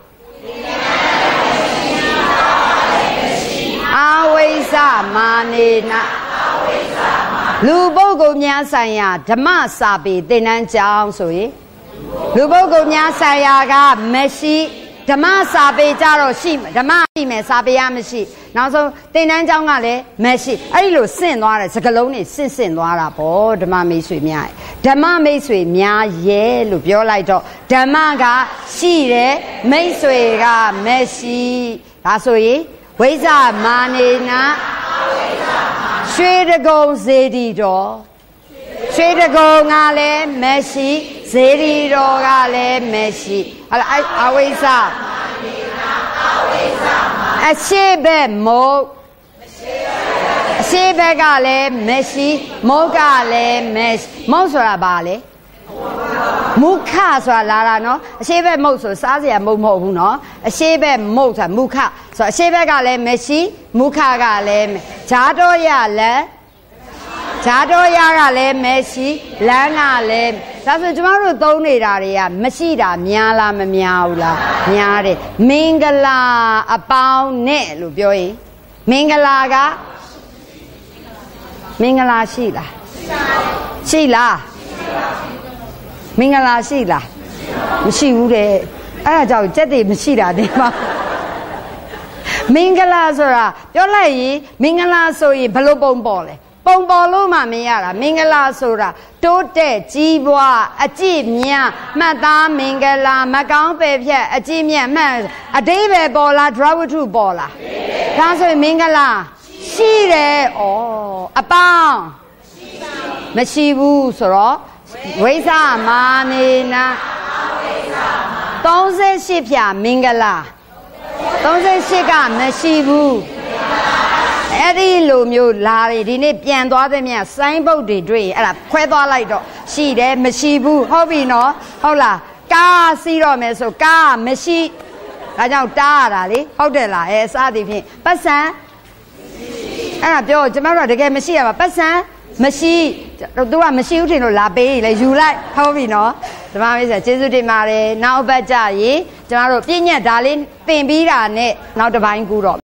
အဝိဇ္ဇမာနေနာလူပုဂ္ဂိုလ်များဆိုင်ရာဓမ္မစာပေသင်္တန်းကြောင်းဆိုရင်လူပုဂ္ဂိုလ်များဆိုင်ရာကမရှိဓမ္မစာပေကြတော့ရှိဓမ္မရှိမယ်စာပေရမရှိနောက်ဆုံးသင်္นานကျောင်းကလည်းမရှိအဲ့ဒီလိုဆင့်သွားတယ်စကလုံးတွေဆင့်သွားတာပေါ့ဓမ္မမိတ်ဆွေများဓမ္မမိတ်ဆွေများရဲ့လို့ပြောလိုက်တော့ဓမ္မကရှိတယ်မိတ်ဆွေကမရှိဒါဆိုရင်ဝိဇ္ဇမာနေနာရွှေတကုံစေတီတော်ရွှေတကုံကလည်းမရှိဇေဒီတော်ကလည်းမရှိအဲ့အဝိဇ္ဇအရှိဘက်မုတ်အရှိဘက်ကလည်းမရှိမုတ်ကလည်းမရှိမုတ်ဆိုတာဘာလဲမုခဆိုတာလာတာနော်အရှိဘက်မုတ်ဆိုစားစရာမုတ်မဟုတ်ဘူးနော်အရှိဘက်မုတ်ဆိုတာမုခဆိုအရှိဘက်ကလည်းမရှိမုခကလည်းဂျာတော်ရလည်းဂျာတော်ရကလည်းမရှိလမ်းကလည်းဒါဆိုကျမတို့သုံးနေတာတွေကမရှိတာများလားမများဘူးလားများတယ်မင်္ဂလာအပေါင်းနဲ့လို့ပြောရင်မင်္ဂလာကမင်္ဂလာရှိလားရှိလားမင်္ဂလာရှိလားမရှိဘူးတဲ့အဲ့ဒါကြောင့်စက်တွေမရှိတာတဲ့မှာမင်္ဂလာဆိုတာပြောလိုက်ရင်မင်္ဂလာဆိုရင်ဘယ်လိုပုံပေါ်လဲပုံပေါ်လို့မှမရတာမင်္ဂလာဆိုတာတိုးတက်ကြီးပွားအကြည့်မြတ်မှတ်သားမင်္ဂလာမကောင်းပဲဖြတ်အကြည့်မြတ်မှတ်အတိပဲပေါ်လားဒရဝတ္ထုပေါ်လားဒါဆိုရင်မင်္ဂလာရှိတယ်ဩအပေါင်းမရှိဘူးဆိုတော့ဝိသမာနေနာ38ဖြာမင်္ဂလာ38ကမရှိဘူးအဲ့ဒီလိုမျိုးလာတွေဒီနေ့ပြန်သွားတဲ့မြတ်ဆိုင်းဘုတ်တွေတွေ့အဲ့ဒါခွဲသွားလိုက်တော့ရှိတယ်မရှိဘူးဟုတ်ပြီနော်ဟုတ်လားကားစီးတော့မယ်ဆိုကားမရှိဒါကြောင့်တားရတာလေဟုတ်တယ်လားအဲအစသည်ဖြင့်ပတ်စံအဲ့ဒါပြောကျမတို့ကတကယ်မရှိရပါပတ်စံမရှိသူကမရှိဦးထင်လို့လာပေးလေယူလိုက်ဟုတ်ပြီနော်ဓမ္မမိတ်ဆွေကျေးဇူးတင်ပါတယ်နောက်ဘက်ကြရေကျမတို့ပြည့်ညက်ဒါလေးသင်ပြီးတာနဲ့နောက်တစ်ပိုင်းကူတော့